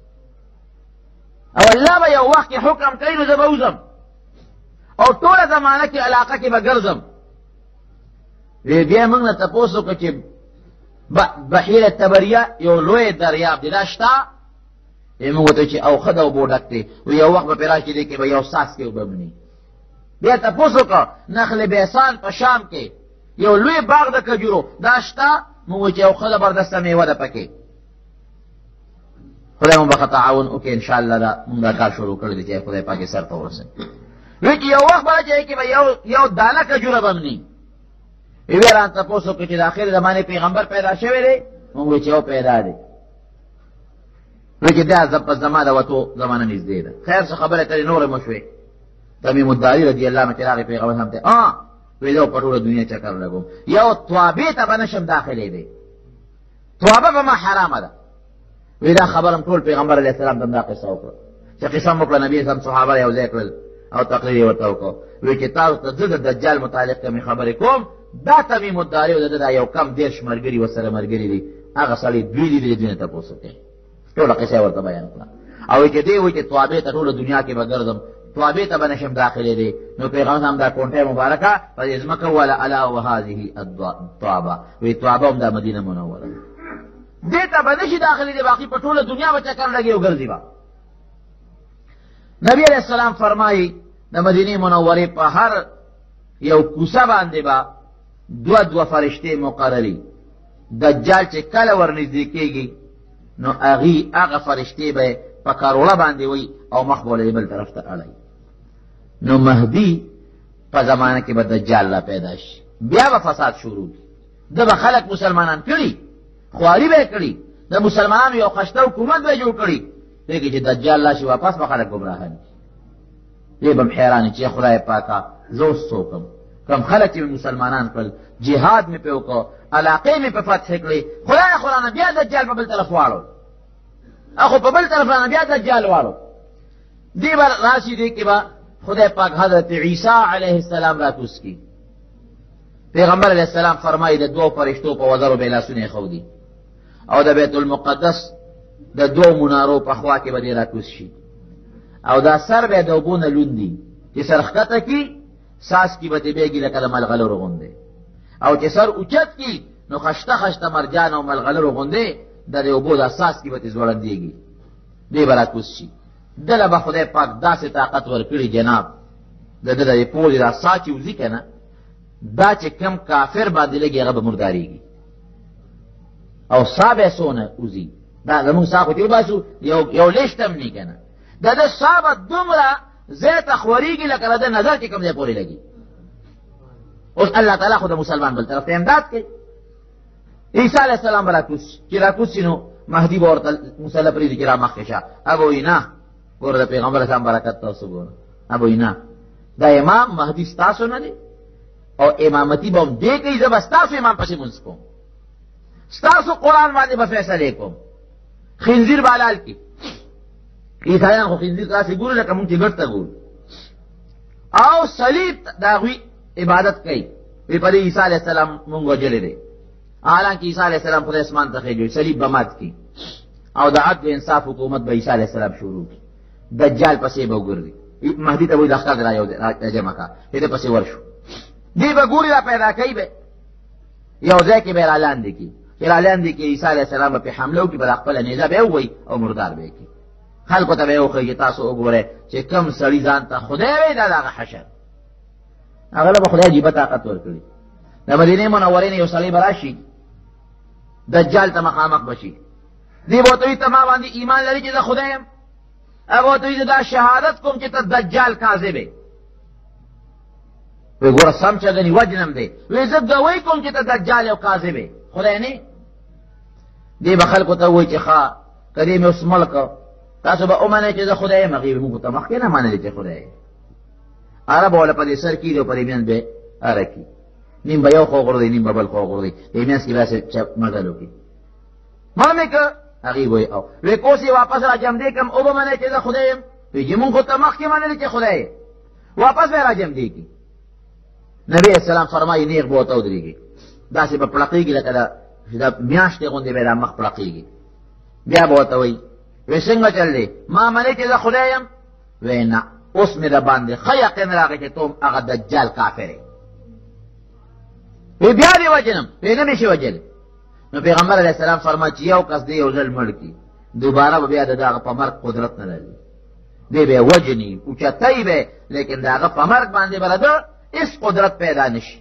او الله به یو وخت کې حکم کوي نو زه به وځم او ټوله زمانه کې علاقه کې به ګرځم وی بیا مونږ نه تپوس وکړه چې بحیره تبریه یو لوی دریاب دی دا شته موږ ورته چې او ښه د اوبو ډک دی و یو وخت به پرې راشي دی کې به یو څاڅکی اوبه مني. بیا تپوس وکړه نخل بیسان په شام کې یو لوی باغ د کجورو دا شته. موږ چې یو ښه زبردسته میوه ده پکې. خدای مو به تعاون وکړي انشاءالله. دا موږ دا کار شروع کړی دی چې خدای پاک یې سر ته ورسوي. وی چې یو وخت به راشي کې به یو یو دانه کجوره به مني. وی بیا رانه تپوس وکړه چې د آخر زمانې پیغمبر پیدا شوی دی؟ موږ وی چې یو پیدا دی. وی چې دا په زما د وتو زمانه نږدې ده. خیر څه خبره ترې نورې مو شوې. تمیم الداري رضی الله عنه چې راغی پیغمبر هم ته آ وی دا په ټوله دنیا چکر لګوم. یو توابې ته به نشم داخلېدی. توابه به ما حرامه ده. وی دا خبرم ټول پیغمبر علیه السلام ته دا قصه وکړه چې قصه مو کړه. نبي صاحب صحابه یو ځای کړل او تقریر یې ورته وکړو. وی چې تاسو ته زه د دجال متعلق کمې خبرې کوم. دا تمیم الداري او د دا یو کم دېرش ملګري ورسره ملګري دي. هغه سړي دوی دي د دنیا تپوس وکړي. ټوله قصه یې ورته بیان کړه. او وی چې دی وی چې توابې ته ټوله دنیا کې به ګرځم توابې ته به نشم داخلېدی. نو پیغمبر هم دا کونټۍ مبارکه په دې ځمکه وله الا وهذه الطوابه. وی توابه هم دا مدینه منوره دې ته به نشي داخلېدی. باقي په ټوله دنیا به چکر لګي او ګرځي به. نبی علیہ السلام فرمایي د مدینې منورې په هر یو کوڅه باندې به دوه دوه فرشتې مقرري. دجال چې کله ورنږدې کېږي نو هغې هغه فرشتې به په کروړه باندې وي او مخ به ولې بل طرف ته اړوي. نو مهدي په زمانه کې به دجال لا پیدا شي. بیا به فساد شروع کړي. ده به خلک مسلمانان کړي خواري به یې کړي. د مسلمانانو یو خشته حکومت به یې جوړ کړي. دیکھئے چې دجال راشي واپس به خلک ګمراهان دي. به هم حیران چې خدای پاکه زه اوس څوکم. کم خلک چې مسلمانان کړل جهاد مې پې وکړو علاقې مې په فتح کړې. خدای خدای بیا دجال په بل طرف واړو. اخو په بل طرف رانه بیا دجال واړو. دی به راشي دی کې به خدای پاک حضرت عیسی علیه السلام را کوز کړي. پیغمبر علیه السلام فرمایي د دوو فرشتو په وزرو به یې لاسونه ایښودي او د بیت المقدس د دوو منارو په خوا کې به دې را کوز شي او دا سر به یې د اوبو نه لوندي چې سر ښکته کړي ساس کې به دې بیږي لکه د ملغلرو غوندې او چې سر اوچت کړي نو خشته خشته مرجان او ملغلرو غوندې د دې اوبو د اساس کې به دې ځوړندېږي. دې به را کوز شي. دله به خدای پاک داسې طاقت ورکړي جناب د ده د پوزې دا سا چې وځي که نه دا چې کم کافر باندې لګي هغه به مردارېږي او سا به یې څونه وځي. دا زمونږ سا خو چې وباسو یو یو لیشت هم نه که نه د ده سا به دومره ځای ته خورېږي لکه د ده نظر چې کوم ځای پورې لګي. اوس الله تعالی خو د مسلمان بل طرف ته امداد کوي. عیسی علیه السلام به را کوز شي. چې را کوز شي نو مهدي به ورته مسله پرېږدي چې را مخکې شه. هغه وایي نه ګوره د پیغمبر اسلام برکت تاسو ګوره. هغه وایي نه دا امام مهدي ستاسو نه دی او امامتي به هم دې کوي. زه به ستاسو امام پسې مونځ کوم ستاسو قرآن باندې به فیصلې کوم. خنزیر به حلال کړي. عیسایان خو خنزیر داسې ګوري لکه مونږ چې ګډ ته ګورو او صلیب د هغوی عبادت کوي. وی په دې عیسی علیه السلام مونږ وجلی دی حالانکه عیسی علیه السلام خدای اسمان ته خېږي. صلیب به مات کړي او د عدل و انصاف حکومت به عیسی علیه السلام شروع کړي. دجال پسې به وګرځي. مهدي ته وایي لښکر را جمع کړه دې پسې ورشو. دې به ګوري را پیدا کوي به یو ځای کې به یې را لاندې کړي. چې را لاندې کړي عیسی علیه السلام به پرې حمله وکړي. به د خپله نیزه به یې ووهي او مردار به یې کړي. خلکو ته به یې وښیي چې تاسو وګورئ چې کوم سړي ځان ته خدای وایي دا د هغه حشر. هغه له به خدای عجیبه طاقت ورکړي. د مدینې منورې نه یو سړی به راشي دجال ته مخامخ بشي. دی به ورته وایي ته ما باندې ایمان لري چې زه خدای یم؟ هغه ورته وایي زه دا شهادت کوم چې ته دجال کاذب یې. وی ګوره سم چې ګنې وجنم دی. وی زه ګوی کوم چې ته دجال یو کاذب یې خدای نه. دی به خلکو ته وایي چې ښه که دې مې اوس مړ کړ تاسو به ومنئ چې زه خدای یم. هغې موږ ته مخکې نه منلې چې خدای یې. هغه به وله په دې سر کېږي او په دې منځ به اره کړي. نیم به یو خوا غورځوي نیم به بل خوا غورځوي. دې منځ کې داسې مزل وکړي. مړ مې کړ هغې وایي او وی کوس یې واپس را جمدې کړم او به منئ چې زه خدای یم. وی چې مونږ خو ته مخکې منلې چې خدای یې واپس به یې را جمدې کړي. نبی السلام فرمایي نیغ به ورته ودرېږي. داسې به پړقېږي لکه د میاشتې غوندې به یې دا مخ پړقېږي. بیا به ورته وایي وی څنګه چل دی ما منې چې زه خدای یم؟ وی نه اوس مې د باندې ښه یقین راغی چې ته هغه دجال کافر یې. وی بیا دې وجنم؟ وی نه مې شي وجلی. نو پیغمبر علیه السلام فرمایي چې یو کس دې یو ځل مړ کړي دوباره به بیا د دغه په مرګ قدرت نه لري، دی به وجني اوچتی به، لیکن دغه په مرګ باندې به د هېڅ قدرت پیدا نشي،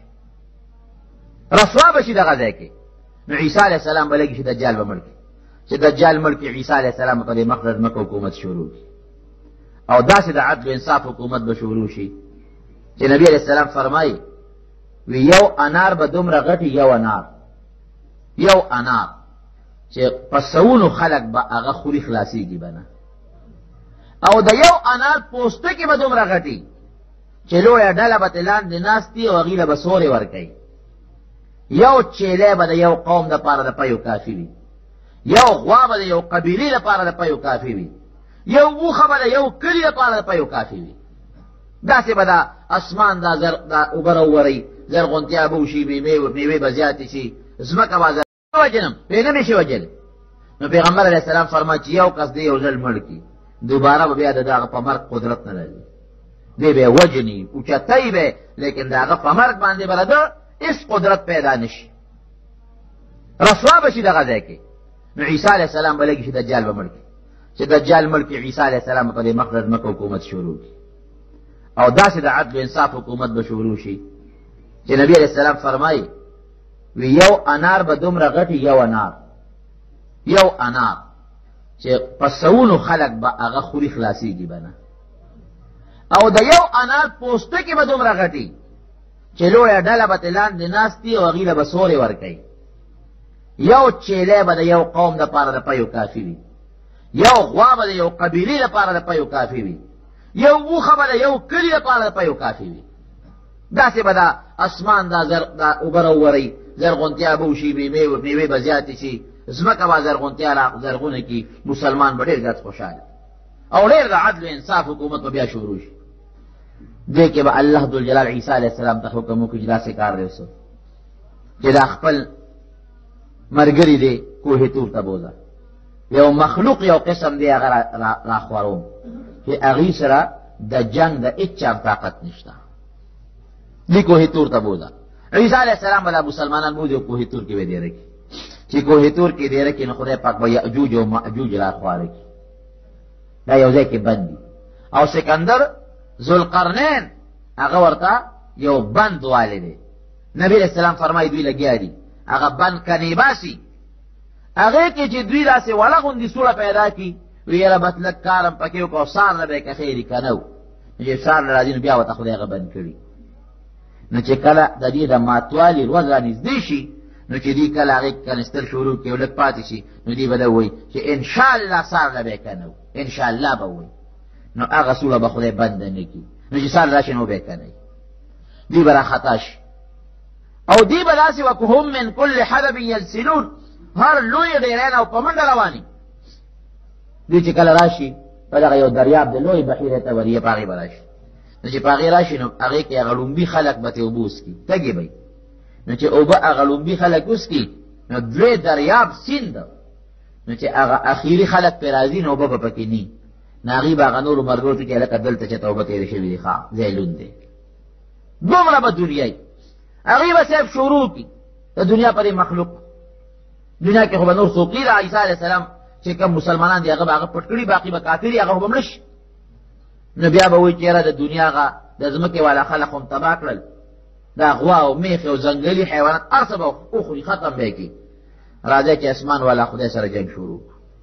رسوا به شي دغه ځای کې. نو عیسی علیه السلام به لګي چې دجال به مړ کړي، چې دجال مړ کړي عیسی علیه السلام په دې مخ د ځمکه حکومت شروع کړي، او داسې د عدل و انصاف حکومت به شروع شي چې نبی علیه السلام فرمایي وی یو انار به دومره غټي، یو انار یو انار چې په سوونو خلک به هغه خوري خلاصېږي به نه، او د یو انار پوستکي به دومره غټي چې لویه ډله به ترې لاندې ناست دي او هغوی له به سورې ورکوي. یو چیلی به د یو قوم دپاره د پیو کافي وي، یو غوا به د یو قبیلې دپاره د پیو کافي وي، یو اوښه به د یو کلي دپاره د پیو کافي وي. داسې به د اسمان دا زر دا اوبه راوورئ، زرغونتیا به وشي، میوې به زیاتې شي، ځمکه به وجنم پیدا نشي وجل. نو پیغمبر علیه السلام فرمایي چې یو کس دی یو ځل مړ کړي، دوباره به بیا د دغه په مرګ قدرت نه لري، دی به وجني اوچتی به، لیکن د هغه په مرګ باندې به د هېڅ قدرت پیدا نشي، رسوا به شي دغه ځای کې. نو عیسی علیه السلام به لګي چې دجال به مړ کړي، چې دجال مړ کړي عیسی علیه السلام په دې مخ د ځمکه حکومت شروع کړي، او داسې د عدل و انصاف حکومت به شروع شي چې نبی علیه السلام فرمایي وی یو انار به دومره غټي، یو انار یو انار چې په سوونو خلک به هغه خوري خلاصېږي به نه، او د یو انار پوستکي به دومره غټي چې لویه ډله به ترې لاندې ناست دي او هغوی له به سورې ورکوي. یو چیلی به د یو قوم دپاره د پیو کافي وي، یو غوا به د یو قبیلې دپاره د پیو کافي وي، یو اوښه به د یو کلي دپاره د پیو کافي وي. داسې به د اسمان دا زر دا اوبه راوورئ، زرغونتیا به وشي، میوې به زیاتې شي، ځمکه به زرغونتیا را زرغونه کړي، مسلمان به ډېر زیات خوشحاله، او ډېر د عدل و انصاف حکومت به بیا شروع شي. دې کې به الله ذوالجلال عیسی علیه السلام ته حکم وکړي چې داسې کار دی وسو چې دا خپل ملګري دی کوه تور ته بوځه، یو مخلوق یو قسم دی هغه راخوروم چې هغوی سره د جنګ د هېڅ چا طاقت نشته، دې کوه تور ته بوځه. عیسی علیه السلام به دا مسلمانان بوځي او کوه تور کې به دیره کړي، چې کوه تور کې دیره کړي نو خدای پاک به یأجوج او مأجوج راخواره کړي، دا یو ځای کې بند دي. او سکندر ذوالقرنین هغه ورته یو بند والی دی، نبی علیہ السلام فرمایي دوی لګیا دي هغه بند کنې باسي، هغې کې چې دوی داسې وړه غوندې سوړه پیدا کړي، وی یاره بس لږ کارم پکې وکړو، سار نه به یې که خیري که نه و، چې سار نه راځي نو بیا ورته خدای هغه بند کړي. نو چې کله د دې د ماتوالي ورځ را نږدې شي نو چې دوی کله هغې کنستل شروع کړي او لږ پاتې شي نو دوی به ده ووایي چې انشاءالله سار نه به یې که نه و، انشاءالله به ووایي، نو هغه سوړه به خدای بنده نه کړي، نو چې سار راشي نو به یې که نه دوی به راخطا شي، او دی به داسې وکړو هم من کل حدب یلسلون، هر لوی ډیرۍ نه او په منډه رواني. دوی چې کله راشي په دغه یو دریاب د لوی بحیرې ته وري په هغې به راشي، نو چې په هغې راشي نو هغې کې هغه لومبي خلک به ترې اوبه وڅکي، تږي به نو چې اوبه هغه لومبي خلک وڅکي نو دوی دریاب سیند، نو چې هغه اخیري خلک پرې راځي نو اوبه به پکې ني، نو هغوی به هغه نورو ملګرو ته چې هلکه دلته چې ته اوبه تېرې شوي دي ښه ځای لوند دی، دومره به دنیای هغوی به صرف شروع کړي د دنیا پرې مخلوق. دنیا کې خو به نور څوک د عیسی علیه السلام چې کوم مسلمانان دي هغه به هغه پټ کړي، باقي به کافر وي، هغه خو به مړه شي. نو بیا به وایي چې یاره د دنیا هغه د ځمکې والا خلک هم تباه کړل، دا غوا او میخې او ځنګلي حیوانات هر څه به وخوري، ختم به یې کړي. راځئ چې اسمان والا خدای سره جنګ شروع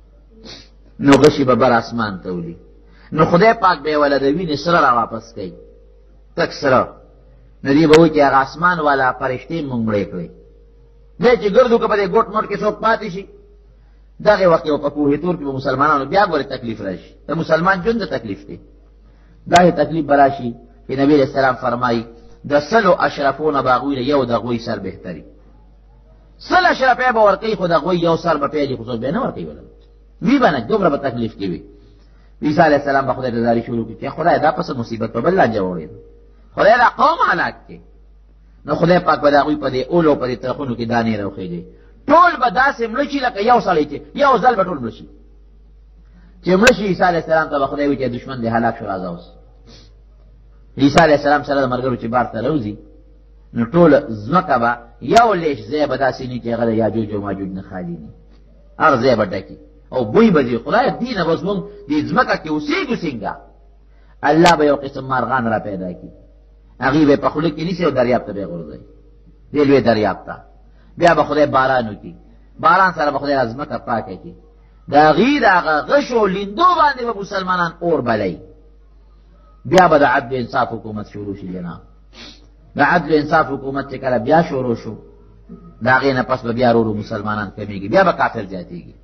نو غشي به بر اسمان ته ولي، نو خدای پاک به یې وله د وینې سره را واپس کوي، تک سره. نو دی به وایي چې هغه اسمان والا فرشتې مونږ مړې کړې، دی چې ګردو که په دې ګوټ موټ کې څوک پاتې شي، دغې وخت یو په کوه تور کې به مسلمانانو بیا ګورې تکلیف راشي، د مسلمان ژوند د تکلیف دی، داسې تکلیف به راشي چې نبي علیه السلام فرمایي د سلو اشرفو نه به هغوی له یو د هغوی سر بهتري، سل اشرفی به ورکوي خو د هغوی یو سر به پیلي خو څوک بیا نه ورکوي وله وي به نه، دومره به تکلیف کې وي. عیسی علیه السلام به خدای رضاري شروع کړي چې خدای دا پسه مصیبت په بل لانجه وړې، خدای دا قوم هلاک کړي. نو خدای پاک به د هغوی په دې اولو په دې ترخونو کې دانې راوخېږي، ټول به داسې مړه شي لکه یو سړی چې یو ځل به ټول مړه شي، چې مړه شي عیسی علیه السلام ته به خدای وایي چې دشمن دې هلاک شو راځه اوس. عیسی علیه السلام سره د ملګرو چې بار ته راوځي نو ټول ځمکه به یو لیش ځای به داسې نه چې هغه د یاجوج او ماجوج نه خالي نه، هر ځای به ډکي، او بوی به ځي خدای دې نه بس مونږ دې ځمکه کې اوسېږو څنګه الله به یو قسم مارغان را پیدا کړي هغې به په خوله کې نیسي او دریاب ته به یې غورځوي دې لوی دریاب ته بیا به خدای باران وکړي باران سره به خدای ځمکه پاکه کړي د هغې د هغه غشو لیندو باندې به مسلمانان اور بلوي بیا به د عدل انصاف حکومت شروع شي جناب د عدل انصاف حکومت چې کله بیا شروع شو د هغې نه پس به بیا ورو مسلمانان کمیږي بیا به کافر زیاتېږي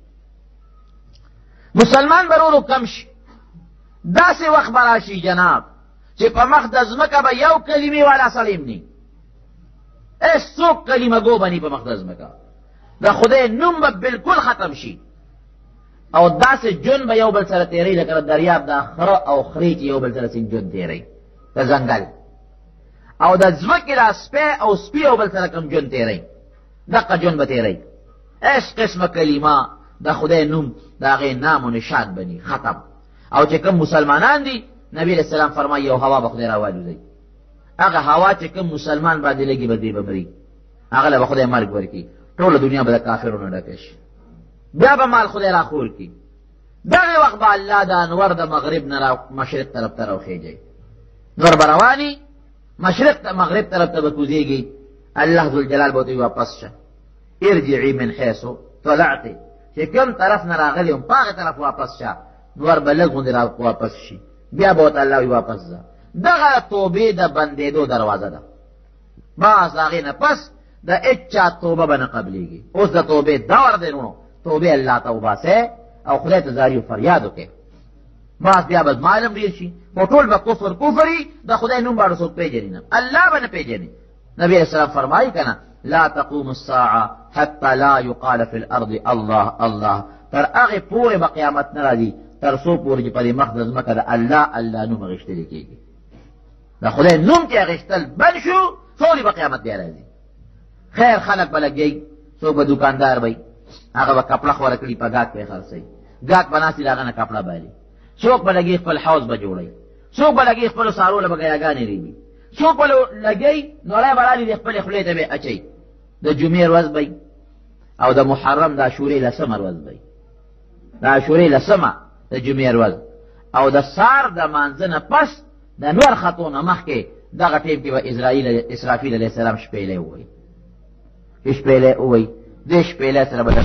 مسلمان به ورو کم شي داسې وخت به راشي جناب چې په مخ د ځمکه به یو کلمې والا سړی هم ني هېڅ څوک کلمه ګو به ني په مخ د ځمکه د خدای نوم به بلکل ختم شي او داسې جون به یو بل سره تېروي لکه د دریاب دا خره او خرې چې یو بل سره څنګه جون تېروي د ځنګل او د ځمکې دا سپی او سپي یو بل سره کوم جون تېروي دقه جون به تېروي هېڅ قسمه کلمه د خدای نوم د هغې نام و نشان به ني ختم او چې کوم مسلمانان دي نبی علیہ السلام فرمایي یو هوا به خدای راوالوځي هغه هوا چې کوم مسلمان باندې لګي به دې به مري هغه له به خدای مرګ ورکړي ټوله دنیا به د کافرو نه ډکه شي بیا به مال خدای راخور کړي دغې وخت به الله د انور د مغرب نه را مشرق طرف ته راوخېږي نور به رواني مشرق ته مغرب طرف ته به کوزېږي الله ذوالجلال به ورته واپس شه ارجعي من حیث طلعتې چې کوم طرف نه راغلی وم په هغې طرف واپس شه نور به لږ غوندې واپس شي بیا به ورته الله وي واپس ځه دغه توبې د بندېدو دروازه ده بس د هغې نه پس د هېچا توبه به نه قبلېږي اوس د توبې دور دی نو توبې الله ته وباسئ او خدای ته زاري و فریاد وکړئ بس بیا به زما علم ډېر شي خو ټول به کفر کفر وي د خدای نوم باندې څوک پېژني نه الله به نه پېژني نبي علیه السلام فرمایي که نه لا تقوم الساعه حتى لا يقال في الارض الله الله تر هغې پورې به قیامت نه راځي تر څو پورې چې په دې مخ د ځمکه د الله الله نوم اخېستلی کېږي د خدای نوم چې اخېستل بند شو ټولې به قیامت بیا راځي خیر خلک به لګوي څوک به دوکاندار وي هغه به کپړه خوره کړي په ګاک به یې خرڅوي ګاک به ناستي د هغه نه کپړه بالي څوک به لګي خپل حوض به جوړوي څوک به لګي خپلو څارو له به ګیاګانې ریبي څوک به لګی نوړی به رالي د خپلې خولې ته به یې اچوي د جمعې ورځ به او د محرم د عاشورې لسمه ورځ به د عاشورې لسمه د جمعې ورځ او د سار د مانځه نه پس د نور خطو نه مخکې دغه ټیم کې به اسرائیل اسرافیل علیه السلام شپېلې ووایي شپېلې ووایي دې شپېلې سره به د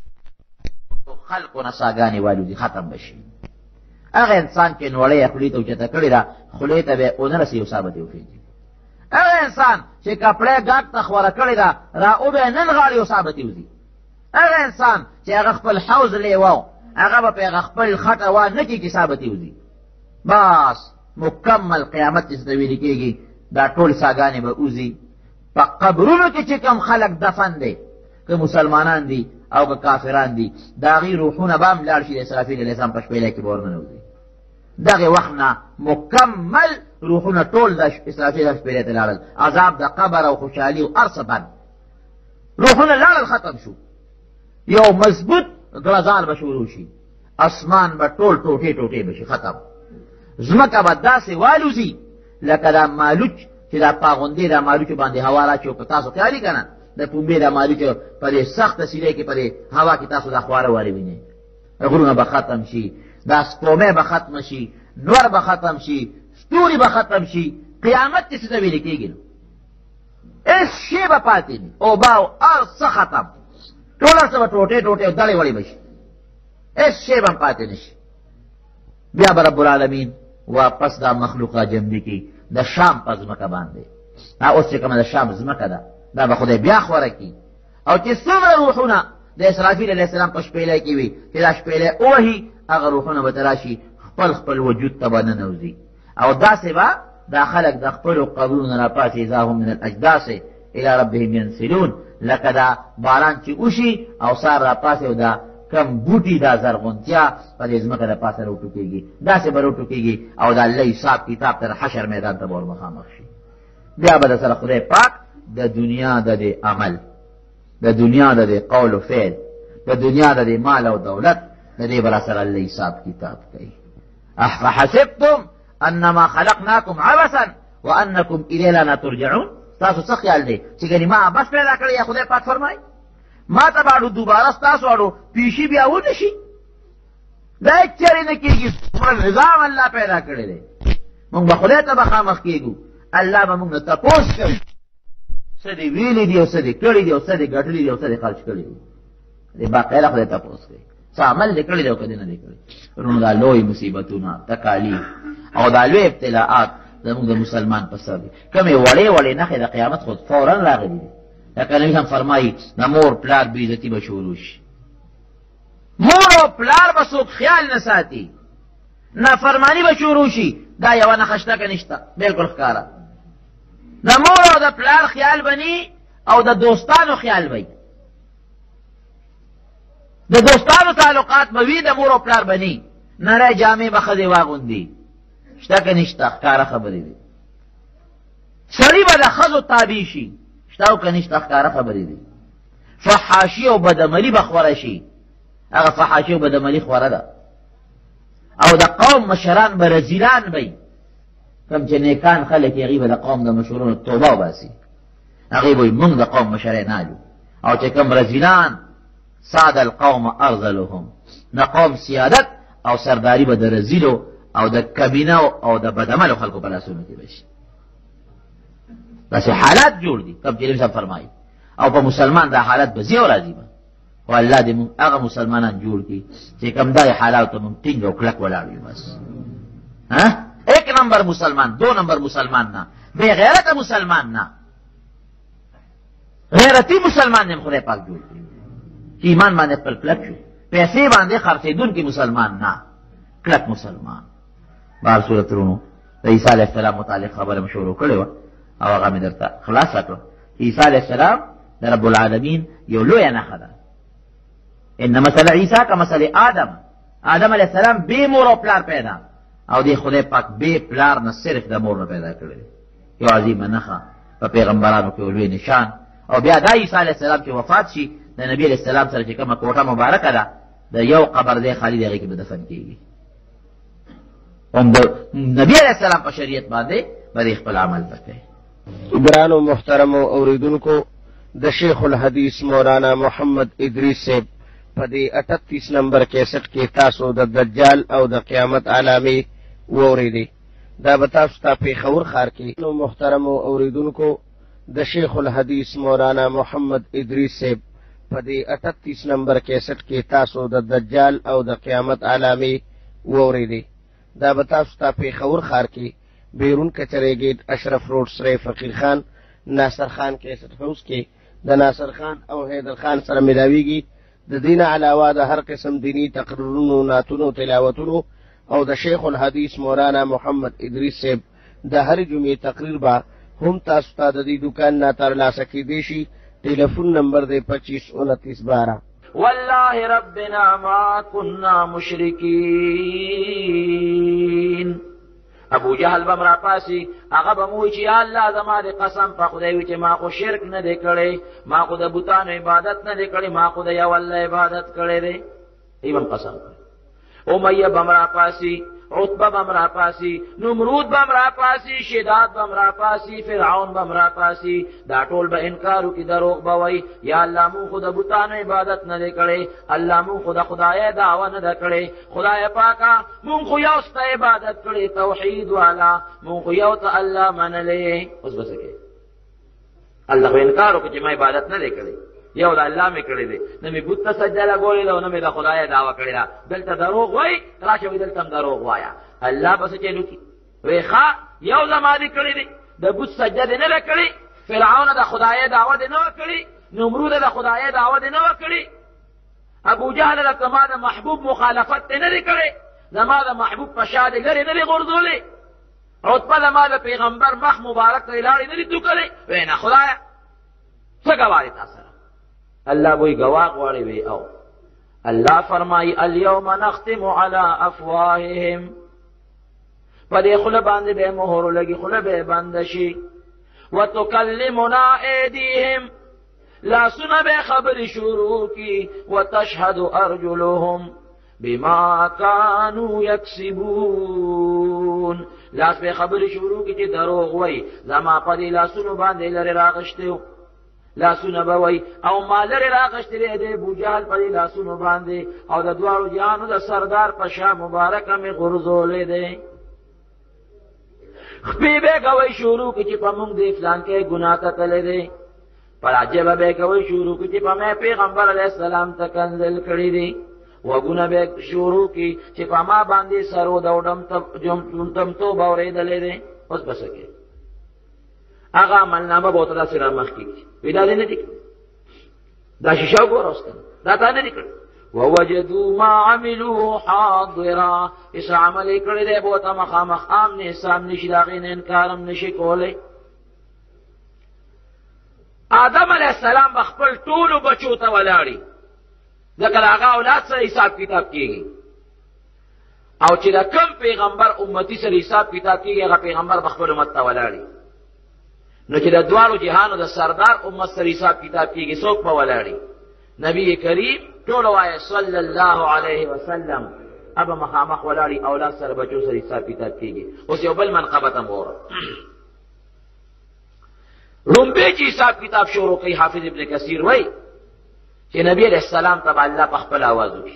خلقو نه څاګانې والوځي ختم به شي هغه انسان چې نوړۍ خولې ته اوچته کړې ده خولې ته به یې ونه رسي یو ساه به ترې وخېږي هغه انسان چې کپړی ګاک ته خوره کړې ده را او به یې نن غاړې یو ساه به ترې وځي هغه انسان چې هغه خپل حوض لیوه هغه به په هغه خپل خټه وا نه کېږي ساه به ترې وځي بس مکمل قیامت چې څه ته ویلې کېږي دا ټول ساګانې به وځي په قبرونو کې چې کوم خلک دفن دی که مسلمانان دي او که کافران دي د هغې روحونه به هم لاړ شي د اسرافیل علیه السلام په شپېلۍ کې به ورننوځي دغې وخت نه مکمل روحونه ټول د اسرافیل هم شپېلۍ ته لاړل عذاب د قبر او خوشحالي او هر څه بند روحونه لاړل ختم شو یو مضبوط غلزال به شروع شي اسمان به ټول ټوټې ټوټې به شي ختم ځمکه به داسې والوځي لکه دا مالوچ چې دا پاغوندې دا مالوچو باندې هوا راچي او که تاسو خیالي که نه د پنبې دا مالوچو په دې سخته سیلۍ کې په دې هوا کې تاسو دا خواره وارې وینئ غرونه به ختم شي دا سپومۍ به ختمه شي نور به ختم شي ستوري به ختم شي قیامت چې څه ته ویلې کېږي نو هېڅ شی به پاتې نه اوبه او هر څه ختم ټول هر څه به ټوټې ټوټې او دړې وړې به شي هېڅ شی به هم پاتې نه شي بیا به رب العالمین واپس دا مخلوق را جمع کړي د شام په ځمکه باندې اوس چې کومه د شام ځمکه ده دا به خدای بیا خوره کړي او چې څومره روحونه د اسرافیل علیه السلام په شپېلۍ کې وي چې دا شپېلۍ ووهي هغه روحونه به ته راشي خپل خپل وجود ته به ننوځي او داسې به دا خلک د خپلو قبرونو نه راپاسي اذا هم من الاجداث الى ربهم ینسلون لکه دا باران چې وشي او سار راپاسي او دا کم بوټي دا زرغونتیا په دې ځمکه د پاسه راوټوکېږي داسې به راوټوکېږي او د الله حساب کتاب تر حشر میدان ته به ور مخامخ شي بیا به د سره خدای پاک د دنیا د دې عمل د دنیا د دې قول و فعل د دنیا د دې مال او دولت د دې به را سره الله حساب کتاب کوي افحسبتم انما خلقناکم عبثا وانکم الینا لا ترجعون تاسو څه خیال دی چې ګنې ما بس پیدا کړی یا خدای پاک فرمایي ما ته باړو دوباره ستاسو اړو پیشي بیا ونه شي دا هیڅ چېرې نه کېږي. نظام الله پیدا کړی دی. موږ به خدای ته مخامخ کېږو، الله به موږ نه تپوس کوي څه دې ویلي دي او څه دې کړي دي او څه دې ګټلي دي او څه دې خرچ کړي دي. دې باقاعده خدای تپوس کوي څه عمل دې کړی دی او که دې نه دې کړی. ورونو دا لوی مصیبتونه، تکالیف او دا لوی ابتلاعات زموږ د مسلمان په سر دي. کومې وړې وړې نښې د قیامت خود فورا راغلي دي. لکه نبي هم فرمایي د مور پلار بې عزتي به شروع شي. مور او پلار به څوک خیال نه ساتي، نافرماني به شروع شي. دا یوه نښه شته که نشته؟ بلکل ښکاره. د مور او د پلار خیال بني او د دوستانو خیال بی. د دوستانو تعلقات به وي، د مور او پلار بني. نری جامې به ښځې واغوندي. شته که نشته؟ ښکاره خبرې دي. سړي به د ښځو تابع شي. شته او که نشته؟ ښکاره خبرې دي. فحاشي او بدعملي به خوره شي. هغه فحاشي او بدعملي خوره ده. او د قوم مشران به رزیلان بی. کوم چې نیکان خلک یې هغوی به د قوم د مشرانو توبه وباسي. هغوی به وایي موږ د قوم مشرۍ نالو. او چې کوم رزیلان ساد القوم ارذلهم، نه قوم سیادت او سرداری به د رزیلو او د کبینه او د بدعملو خلکو په لاسونو کې بشي. داسې حالات جوړ دي کوم چې نبي صاحب فرمایي. او په مسلمان دا حالت به ځي او راځي به. خو الله دې موږ هغه مسلمانان جوړ کړي چې کوم دغې حالاتو ته موږ ټینګ او کلک ولاړ یو. بس ها ایک نمبر مسلمان، دو نمبر مسلمان نه، بے غیرت مسلمان نه، غیرتی مسلمان نے خدای پاک جوړ کړي چې ایمان باندې خپل کلک شو، پیسې باندې خرڅېدونکي مسلمان نه، کلک مسلمان. بهر صورت ورونو د عیسی علیه السلام متعلق خبره مې شروع کړې وه او هغه مې درته خلاصه کړه. عیسی علیه السلام د رب العالمین یو لویه نښه ده. ان مثل عیسی کمثل آدم، آدم علیه السلام بې مور او پلار پیدا، او دی خدای پاک بې پلار نه صرف د مور نه پیدا کړی. یو عظیمه نښه په پیغمبرانو کې لوی نشان. او بیا دا عیسی علیه السلام چې وفات شي، د نبي علیه السلام سره چې کومه کوټه مبارکه ده د یو قبر دی خالي د هغې کې به دفن کېږي. هم د نبي علیه السلام په شریعت باندې به دی خپل عمل وکړي. ګرانو محترمو اوریدونکو، د شیخ الحدیث مولانا محمد ادریس صاحب په دې اٹھتیس نمبر کیسټ کې تاسو د دجال او د قیامت علامې واورېدې. دا به تاسو ته پېښور ښار کې محترمو اوریدونکو د شیخ الحدیث مولانا محمد ادریس صاحب په دې اٹھتیس نمبر کیسټ کې تاسو د دجال او د قیامت علامې واورېدې. دا به تاسو ته پېښور ښار کې بیرون کچرې ګیټ اشرف روډ سره فقیر خان ناصر خان کیسټ هاوس کې د ناصر خان او حیدر خان سره ملاویږي. د دین علاوه د هر قسم دینی تقریرونو، نعتونو، تلاوتونو او د شیخ الحدیث مولانا محمد ادریس صاحب د هر جمعې تقریر به هم تاسو ته د دې دکان نه ترلاسه کېدی شي. ټلیفون نمبر دی پچیس انتیس بارہ. والله ربنا ما كنا مشرکین. ابو جهل بم را پاسی هغه به موی چې یا الله زما د قسم په خدای وي چې ما خو شرک نه دی کړی، ما خو د بوتانو عبادت نه دی کړی، ما خو د یو الله عبادت کړی دی. ایوم قسم کړی. امیه بم را پاسی، عتبه بم را پاسی، نمرود بم را پاسی، شداد بم را پاسی، فرعون بم را پاسی. دا ټول به انکارو کې دروغ به وایي یا الله مون خو د بوتانو عبادت نه دی کړی، الله مون خو د خدای دعوه نه ده کړی، خدای پاکه مون خو یو ستا عبادت کړی، توحید والا مون خو یو ته الله منلی. اوس به څه کوي؟ الله خو انکار وکړي چې ما عبادت نه دی کړی، یو د الله مې کړی دی، نه مې بت ته سجده لګولې ده او نه مې د خدای دعوه کړې ده. دلته دروغ وایي، راشه وایي دلته هم دروغ وایه. الله به څه چلو کړي؟ وایي ښه یو زما دې کړی دی، د بت سجده دې نه ده کړې، فرعون د خدای دعوه دې نه وه کړې، نمرود د خدای دعوه دې نه وه کړې، ابو جهل د زما د محبوب مخالفت دې نه دی کړی، زما د محبوب په شا دې ګرې نه دی غورځولې، عتبه زما د پیغمبر مخ مبارک ته لاړې نه دي توکلې. وایي نه خدایه څه ګوارې تا سره؟ الله وی گواه غواړي وی. او الله فرمای اليوم نختم على افواههم، په دې خوله باندې به مهر لګي، خوله به بند شي. وتكلمنا ايديهم، لاسونه به خبرې شروع کی. وتشهد ارجلهم بما كانوا يكسبون، لاس به خبرې شروع کی چې دروغ وای زما په دې لاسونو باندې لري راغشته لاسونه به وی او ما لرې راغښتلی دی ابوجهل په دې لاسونو باندې او د دواړو جهانو د سردار په شا مبارکه مې غورځولی دی. خپې به کوئ شروع کړي چې په موږ د فلان کې ګناه کتلی دی، پر عجبه به کوئ شروع کړي چې په ما پیغمبر علیه السلام ته کنځل کړي دي، وګونه به شروع کړي چې په ما باندې سرو دوډم تمتوب اورېدلی دی. اوس به څه کوي؟ هغه عملنامه به ورته داسې رامخکې کړي، وایي دا دې نه دي کړي، دا شیشه وګوره اوس کنه دا تا نه دي کړي. ووجدوا ما عملوا حاضرا، چې څه عمل یې کړی دی به ورته مخامخ آمنې سامنې شي، د هغې نه انکار هم نه شي کولی. آدم علیه السلام به خپل ټولو بچو ته ولاړي، ځکه د هغه اولاد سره حساب کتاب کېږي، او چې د کم پیغمبر امتی سره حساب کتاب کېږي هغه پیغمبر به خپل امت ته ولاړي. نو چې د دواړو جهانو د سردار امت سره حساب کتاب کېږي څوک به ولاړي؟ نبی کریم ټول وایي صلی الله علیه وسلم ابه مخامخ ولاړي، اولاد سره بچو سره حساب کتاب کېږي. اوس یو بل منقبت هم وره لومبې چې حساب کتاب شروع کوي، حافظ ابن کثیر وایي چې نبی علیہ السلام ته الله په خپل آواز وکړي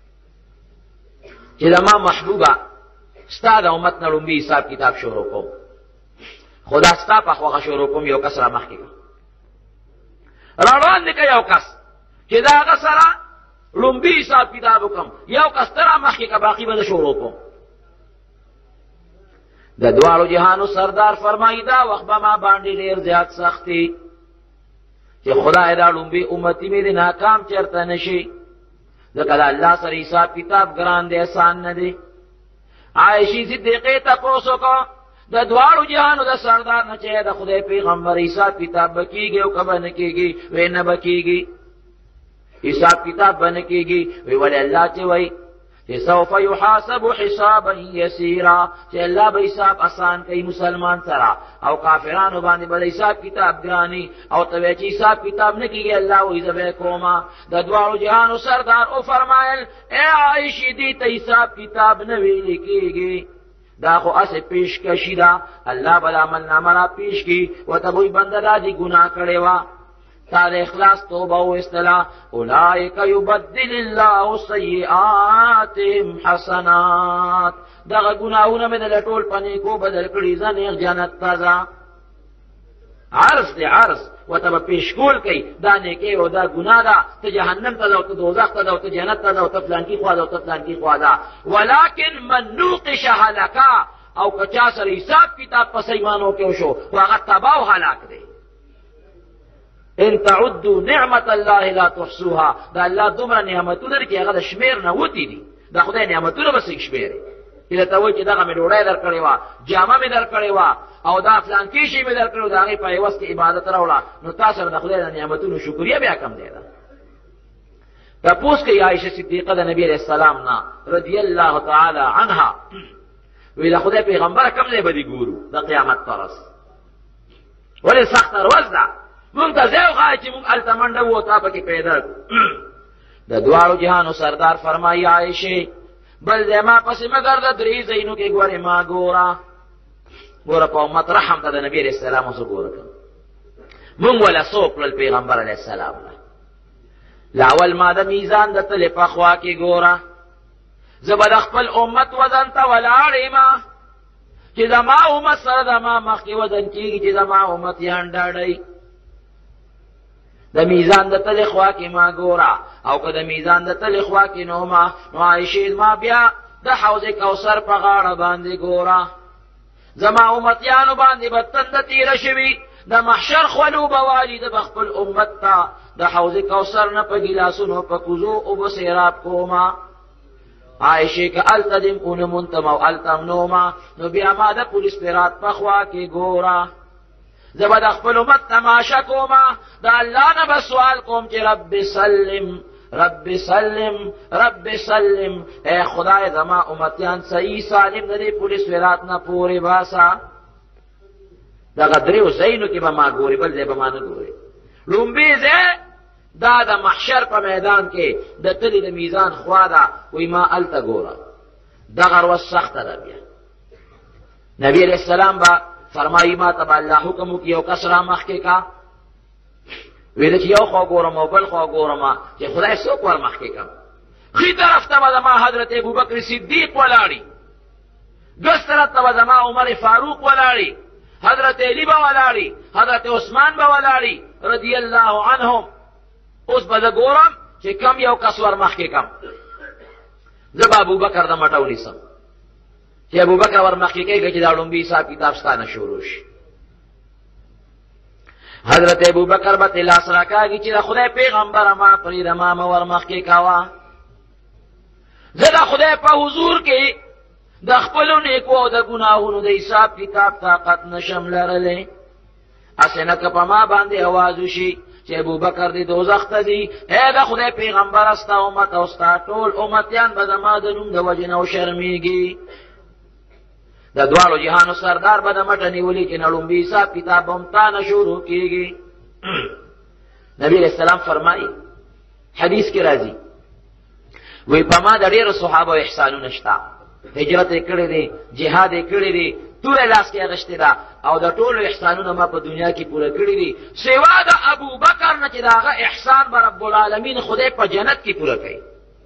چې زما محبوبه ستا د امت نه لومبې حساب کتاب شروع کوم، خدا ستا په خوښه شروع کوم. یو کس را مخکې کړه، راروان دی که یو کس چې د هغه سره لومبې حساب کتاب وکړم، یو کس ته را مخکې که باقي به زه شروع کوم. د دواړو جهانو سردار فرمایي دا وخت به ما باندې ډېر زیات سخت دی چې خدای دا لومبې امتي مې د ناکام چېرته نه شي، ځکه د الله سره حساب کتاب ګران دی، احسان نه دی. عایشې صدیقې تپوس وکړه د دواړو جهانو د سردار نه چې د خدای پیغمبر حساب کتاب به کېږي او که به نه کېږي؟ وی نه به کېږي، حساب کتاب به نه کېږي. وی ولې الله چې وایي چې سوف یحاسب حسابا یسیرا، چې الله به حساب آسان کوي مسلمان سره، او کافرانو باندې به حساب کتاب ګراني، او ته وایې چې حساب کتاب نه کېږي، الله وایي زه به کومه. د دواړو جهانو سردار او فرمایل ای عایشې دې ته حساب کتاب نه ویلې کېږي، دا خو اسې پیش کشي ده، الله به د عملنامه را پیش کړي ورته به وایي بنده دا دې ګناه کړې وه، تا د اخلاص توبه وایستله. اولئک یبدل الله سیئاتهم حسنات، دغه ګناهونه مې دله ټول په نیکو بدل کړي، ځه نیغ جنت ته ځه. عرض دی عرض ورته به پیش کول کوي، دا نیکۍ او دا ګناه ده، ته جهنم ته ځه او ته دوزخ ته ځه او ته جنت ته ځه او ته فلانکي خوا ده او ته فلانکي خوا ده. ولکن من نوقش هلکه، او که چا سره حساب کتاب په صحیحانو کې وشو خو هغه تباه او هلاک دی. ان تعدوا نعمت الله لا تحصوها، دا الله دومره نعمتونه لري چې هغه د شمیر نه وتی دي، دا خدای نعمتونه به څنګه شمیري؟ چې درته وایي چې دغه مې ډوډۍ درکړې وه، جامه مې درکړې وه، او دا فلانکي شی مې درکړی و، د هغې په عوض کې عبادت راوړه، نو تا سره د خدای د نعمتونو شکریه بیا کم دی ده. تپوس کوي عایشه صدیقه د نبي علیه السلام نه رضی الله تعالی عنها، وی د خدای پیغمبره کوم ځای به دې ګورو د قیامت په ورځ؟ ولې سخته ورځ ده، مونږ ته ځای وښایه چې مونږ هلته منډه وو تا پکې پیدا کړو. د دواړو جهانو سردار فرمایي عایشې بل ځای ما پسې مه ګرځه، درې ځایونو کې ګورې ما ګوره، ګوره په امت رحم ته د نبي علیه السلام اوسه ګوره کړه. مونږ وله څوک کړل پیغمبر علیه السلام له لاول ما د میزان د تلې په خوا کې ګوره، زه به د خپل امت وزن ته ولاړ یم چې زما امت سره زما مخکې وزن کېږي چې زما امتیان ډاډئ. د میزان د تلې خوا کې ما ګوره، او که د میزان د تلې خوا کې نو ما نو عایشې ما بیا د حوض کوثر په غاړه باندې ګوره، زما امتیانو باندې به تنده تیره شوي، د محشر خولو به والي د خپل امت ته د حوض کوثر نه په ګیلاسونو په کوزو اوبه سیراب کومه. عایشې که هلته دې ونه منتم او هلته هم نومه، نو بیا ما د پولیس پرات په خوا کې ګوره، زه به د خپل امت تماشه کومه، د الله نه به سوال کوم چې رب سلم رب سلم رب سلم، اے خدای زما امتیان صحیح سالم د دې پولیس ورات نه پورې باسا. دغه دریو ځایونو کې به ما ګورې، بل ځای به ما نه ګورې. لومبې ځای دا د محشر په میدان کې د تلې د میزان خوا ده، وایي ما هلته ګوره، دغه ورځ سخته ده. بیا نبي علیه السلام به فرمایي ما ته به الله حکم وکړي یو کس را مخکې کا، ویل چې یو خوا ګورم او بل خوا ګورم چې خدای څوک ور مخکې کړم. ښي طرف ته به زما حضرت ابوبکر صدیق ولاړي، ګس طرف ته به زما عمر فاروق ولاړي، حضرت علی به ولاړي، حضرت عثمان به ولاړي رضی الله عنهم. اوس به زه ګورم چې کم یو کس ور مخکې کم. زه به ابوبکر د مټه ونیسم چې ابوبکر ور مخکې کېږي چې دا لومبي حساب کتاب ستانه شروع شي. حضرت ابوبکر به لاس راکاږي چې د خدای پیغمبره ما پرېږده، ما مه ور مخکې کوه. زه د خدای په حضور کې د خپلو نیکو او د ګناهونو د حساب کتاب طاقت نشم لرلی. هسې نه که په ما باندې اواز وشي چې ابوبکر دې دوزخ ته ځي، ای د خدای پیغمبره ستا امت او ستا ټول امتیان به زما د نوم د وجې نه وشرمېږي. د دواړو جهانو سردار به د مټه نیولي چې نه لومبي حساب کتاب به هم تا نه شروع کېږي. نبی علیہ السلام فرمایي، حدیث کې راځي، وی په ما د ډېرو صحابو احسانونه شته، هجرت یې کړی دی، جهاد یې کړی دی، توره لاس کې اغشتې ده، او د ټولو احسانونه ما په دنیا کې پوره کړي دي، سوا د ابوبکر نه چې د هغه احسان به رب العالمین خدای په جنت کې پوره کوي.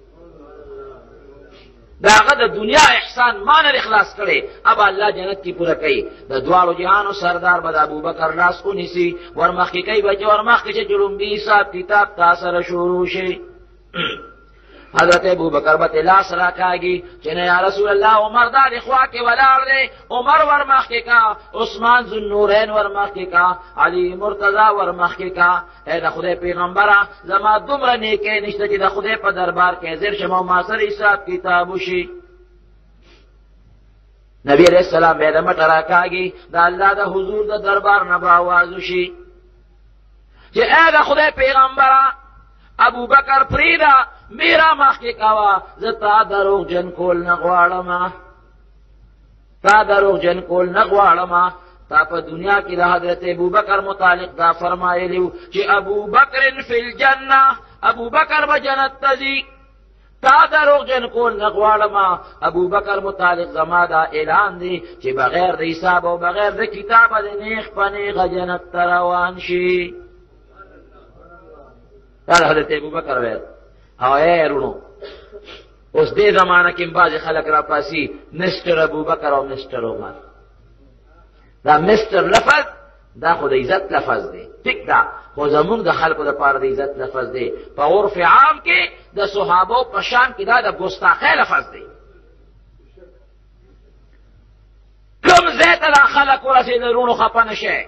د هغه د دنیا احسان ما نه اخلاص کړی، اب الله جنت کې پوره کوي. د دواړو جهانو سردار به د ابوبکر لاس ونیسي، ورمخکې کوي به چې ورمخکې چې لومبي حساب کتاب تا سره شروع شي. حضرت ابوبکر به لاس راکاږي چې نه یا رسول الله عمر دا د خوا کې ولاړ دی، عمر ورمخکې کا، عثمان ذوالنورین ورمخکې کا، علي مرتضی ورمخکې کا. ای د خدای پیغمبره زما دومره نیکۍ نشته چې د خدای په دربار کې حاضر شم او ما سره حساب کتاب وشي. نبی علیہ السلام بیا د مټه راکاږي، د الله د حضور د دربار نه به آواز وشي چې ای د خدای پیغمبره ابوبکر پریدا میرا مخکې کوه، زه تا دروغ جن کول نه غواړم، تا دروغ جن کول نه غواړم. تا په دنیا کې د حضرت ابوبکر متعلق دا فرمایلی چې ابوبکر فی الجنه، ابوبکر به جنت ته ځي، تا دروغ جن کول نه غواړم. ابوبکر متعلق زما دا اعلان دی چې بغیر د حساب او بغیر د کتابه د نیغ په نیغه جنت ته روان شي. دا حضرت ابوبکر ویل. او اے رونو، اوس دې زمانه کې بعضې خلک را پاسي مسټر ابوبکر او مسټر عمر. دا مسټر لفظ دا خو د عزت لفظ دی، ټیک ده، خو زمونږ د خلکو دپاره د عزت لفظ دی. په عرف عام کې د صحابو په شان کې دا د ګستاخۍ لفظ دی. کوم ځای ته دا خلک ورسېدل رونو خفه نه شئ،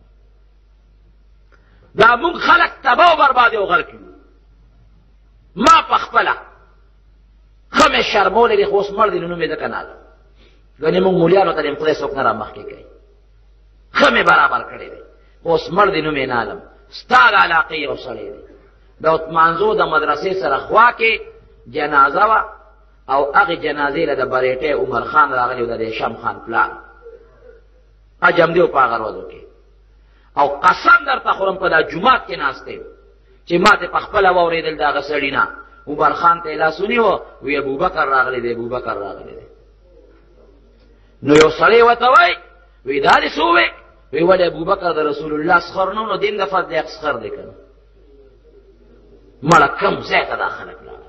دا مونږ خلک تباه و بربادي او غرق کړو. ما په خپله ښه مې شرمولی دی، خو اوس مړ دی نو نوم یې ځکه نه الم. ګنې مونږ مولیانو ته د خدای څوک نه را مخکې کوي، ښه مې برابر کړی دی، خو اوس مړ دی نوم یې نه الم. ستا د علاقې یو سړی دی، د عثمانزو د مدرسې سره خوا کې جنازه وه، او هغې جنازې له د بریټۍ عمر خان راغلی و، د هشام خان پلار اجم دی و په هغه ورځو کې. او قسم درته خورم په دا جومات کې ناست دی چې ما ته په خپله واورېدل د هغه سړي نه. عمر خان ته یې لاس ونیو، وی ابوبکر راغلی دی، ابوبکر راغلی دی. نو یو سړی ورته وایي، وی دا دې څه ووې؟ وی ولې ابوبکر د رسول الله سخر نه و، نو دې هم دفعه د سخر دی که نه. مړه کوم ځای ته دا خلک لاړل؟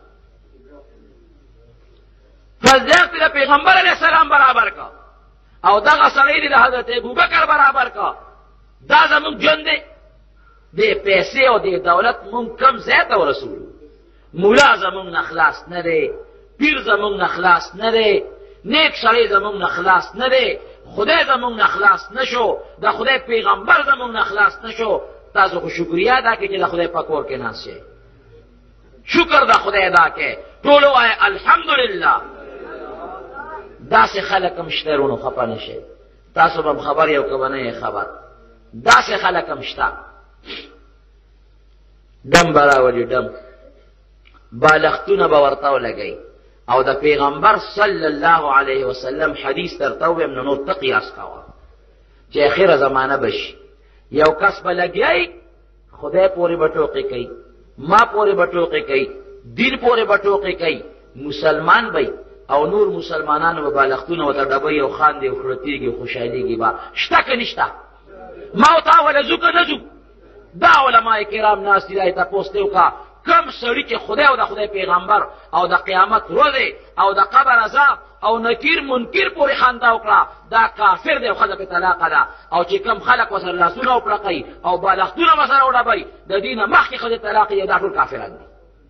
فضیلت د پیغمبر علیه السلام برابر کا، او دغه سړی دی د حضرت ابوبکر برابر کا. دا زمونږ ژوند دی، دې پیسې او دې دولت مونږ کم ځای ته ورسولو. مولا زمونږ نه خلاص نه دی، پیر زمونږ نه خلاص نه دی، نیک سړی زمونږ نه خلاص نه دی، خدای زمونږ نه خلاص نه شو، د خدای پیغمبر زمونږ نه خلاص نه شو. تاسو خو شکریا ادا کړئ چې د خدای په کور کې ناست شئ، شکر د خدای ادا کړئ، ټولو وایئ الحمدلله. داسې خلک هم شته رونو، خفه نه شئ، تاسو به هم خبر یو که به نه یې خبر. داسې خلک هم شته دم به راولي، دم بالښتونه به ورته ولګوي، او د پیغمبر صلی الله علیه وسلم حدیث درته ووایم نو نور ته قیاس کوه چې اخره زمانه به شي، یو کس به لګیایي خدای پورې به ټوقې کوي، ما پورې به ټوقې کوي، دین پورې به ټوقې کوي، مسلمان به او نور مسلمانانو به بالښتونه ورته ډبوي او خاندي او خړتېږي او خوشحالېږي به. شته که نشته؟ ما او تا وله ځو که نه ځو؟ دا علماء کرام ناس دي دا تاسو ته کا کم سړی چې خدای او د خدای پیغمبر او د قیامت ورځ او د قبر عذاب او نکیر منکر پورې خندا وکړه دا کافر دی او خدای په طلاق ده او چې کم خلق وسره لاسونه وپړقي او بالښتونه مسره وډبای د دینه مخکې خدای طلاق یې دا ټول کافران دي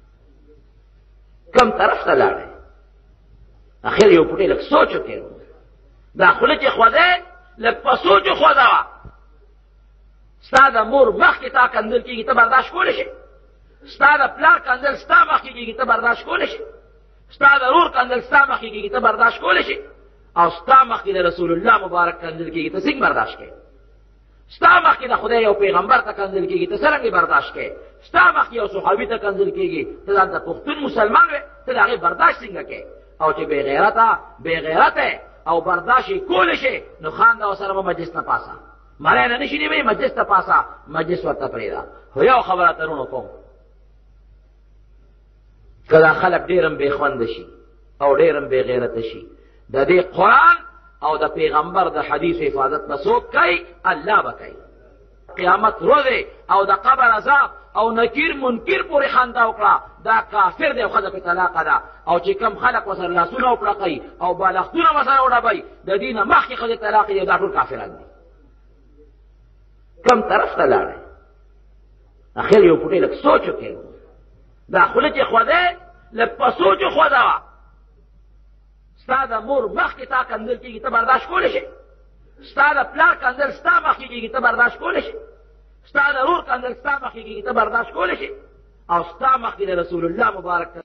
کم طرف ته لاړې اخر یو پټې لک سوچ وکړو دا خله چې خدای لک په سوچ خو دا ساده مور مخکې تا کندل کېږي ته برداشت کولی شي ستا د پلار کندل ستا مخکې کېږي ته برداشت کولی شي ستا د رور کندل ستا مخکې کېږي ته برداشت کولی شي او ستا مخکې د رسول الله مبارک کندل کېږي ته څنګه برداشت کوې ستا مخکې د خدای یو پیغمبر ته کندل کېږي ته څرنګه برداشت کوې ستا مخکې یو صحابي ته کندل کېږي ته د پښتون مسلمان وې ته د هغې برداشت څنګه کوې او چې بې غیرته بې غیرته او برداشت یې کولی شي نو خانده ورسره به مجلس نه پاسه مړی نه نشي نیوی مجلس ته پاسه مجلس ورته پرېږده خو یو خبره ترونو کوم که دا خلک ډېرم بې خونده شي او ډېرم بې غیرته شي د دې قرآن او د پیغمبر د حدیث حفاظت به څوک کوي الله به کوي قیامت ورځې او د قبر عذاب او نکیر منکر پورې خندا وکړه دا کافر دی او ښځه پې طلاقه ده او چې کم خلک ورسره لاسونه وپړقوي او بالښتونه ورسره وډبوي د دې نه مخکې ښځې طلاق یې دا ټول کافران دي کم طرف ته لاړې اخر یو پټې لږ سوچ وکړو دا خوله چې خدای لږ په سوچو خوده وه ستا د مور مخکې تا کندل کېږي ته برداشت کولی شي ستا د پلار کندل ستا مخکې کېږي ته برداشت کولی شي ستا د رور کندل ستا مخکې کېږي ته برداشت کولی شي او ستا مخکې د رسول الله مبارک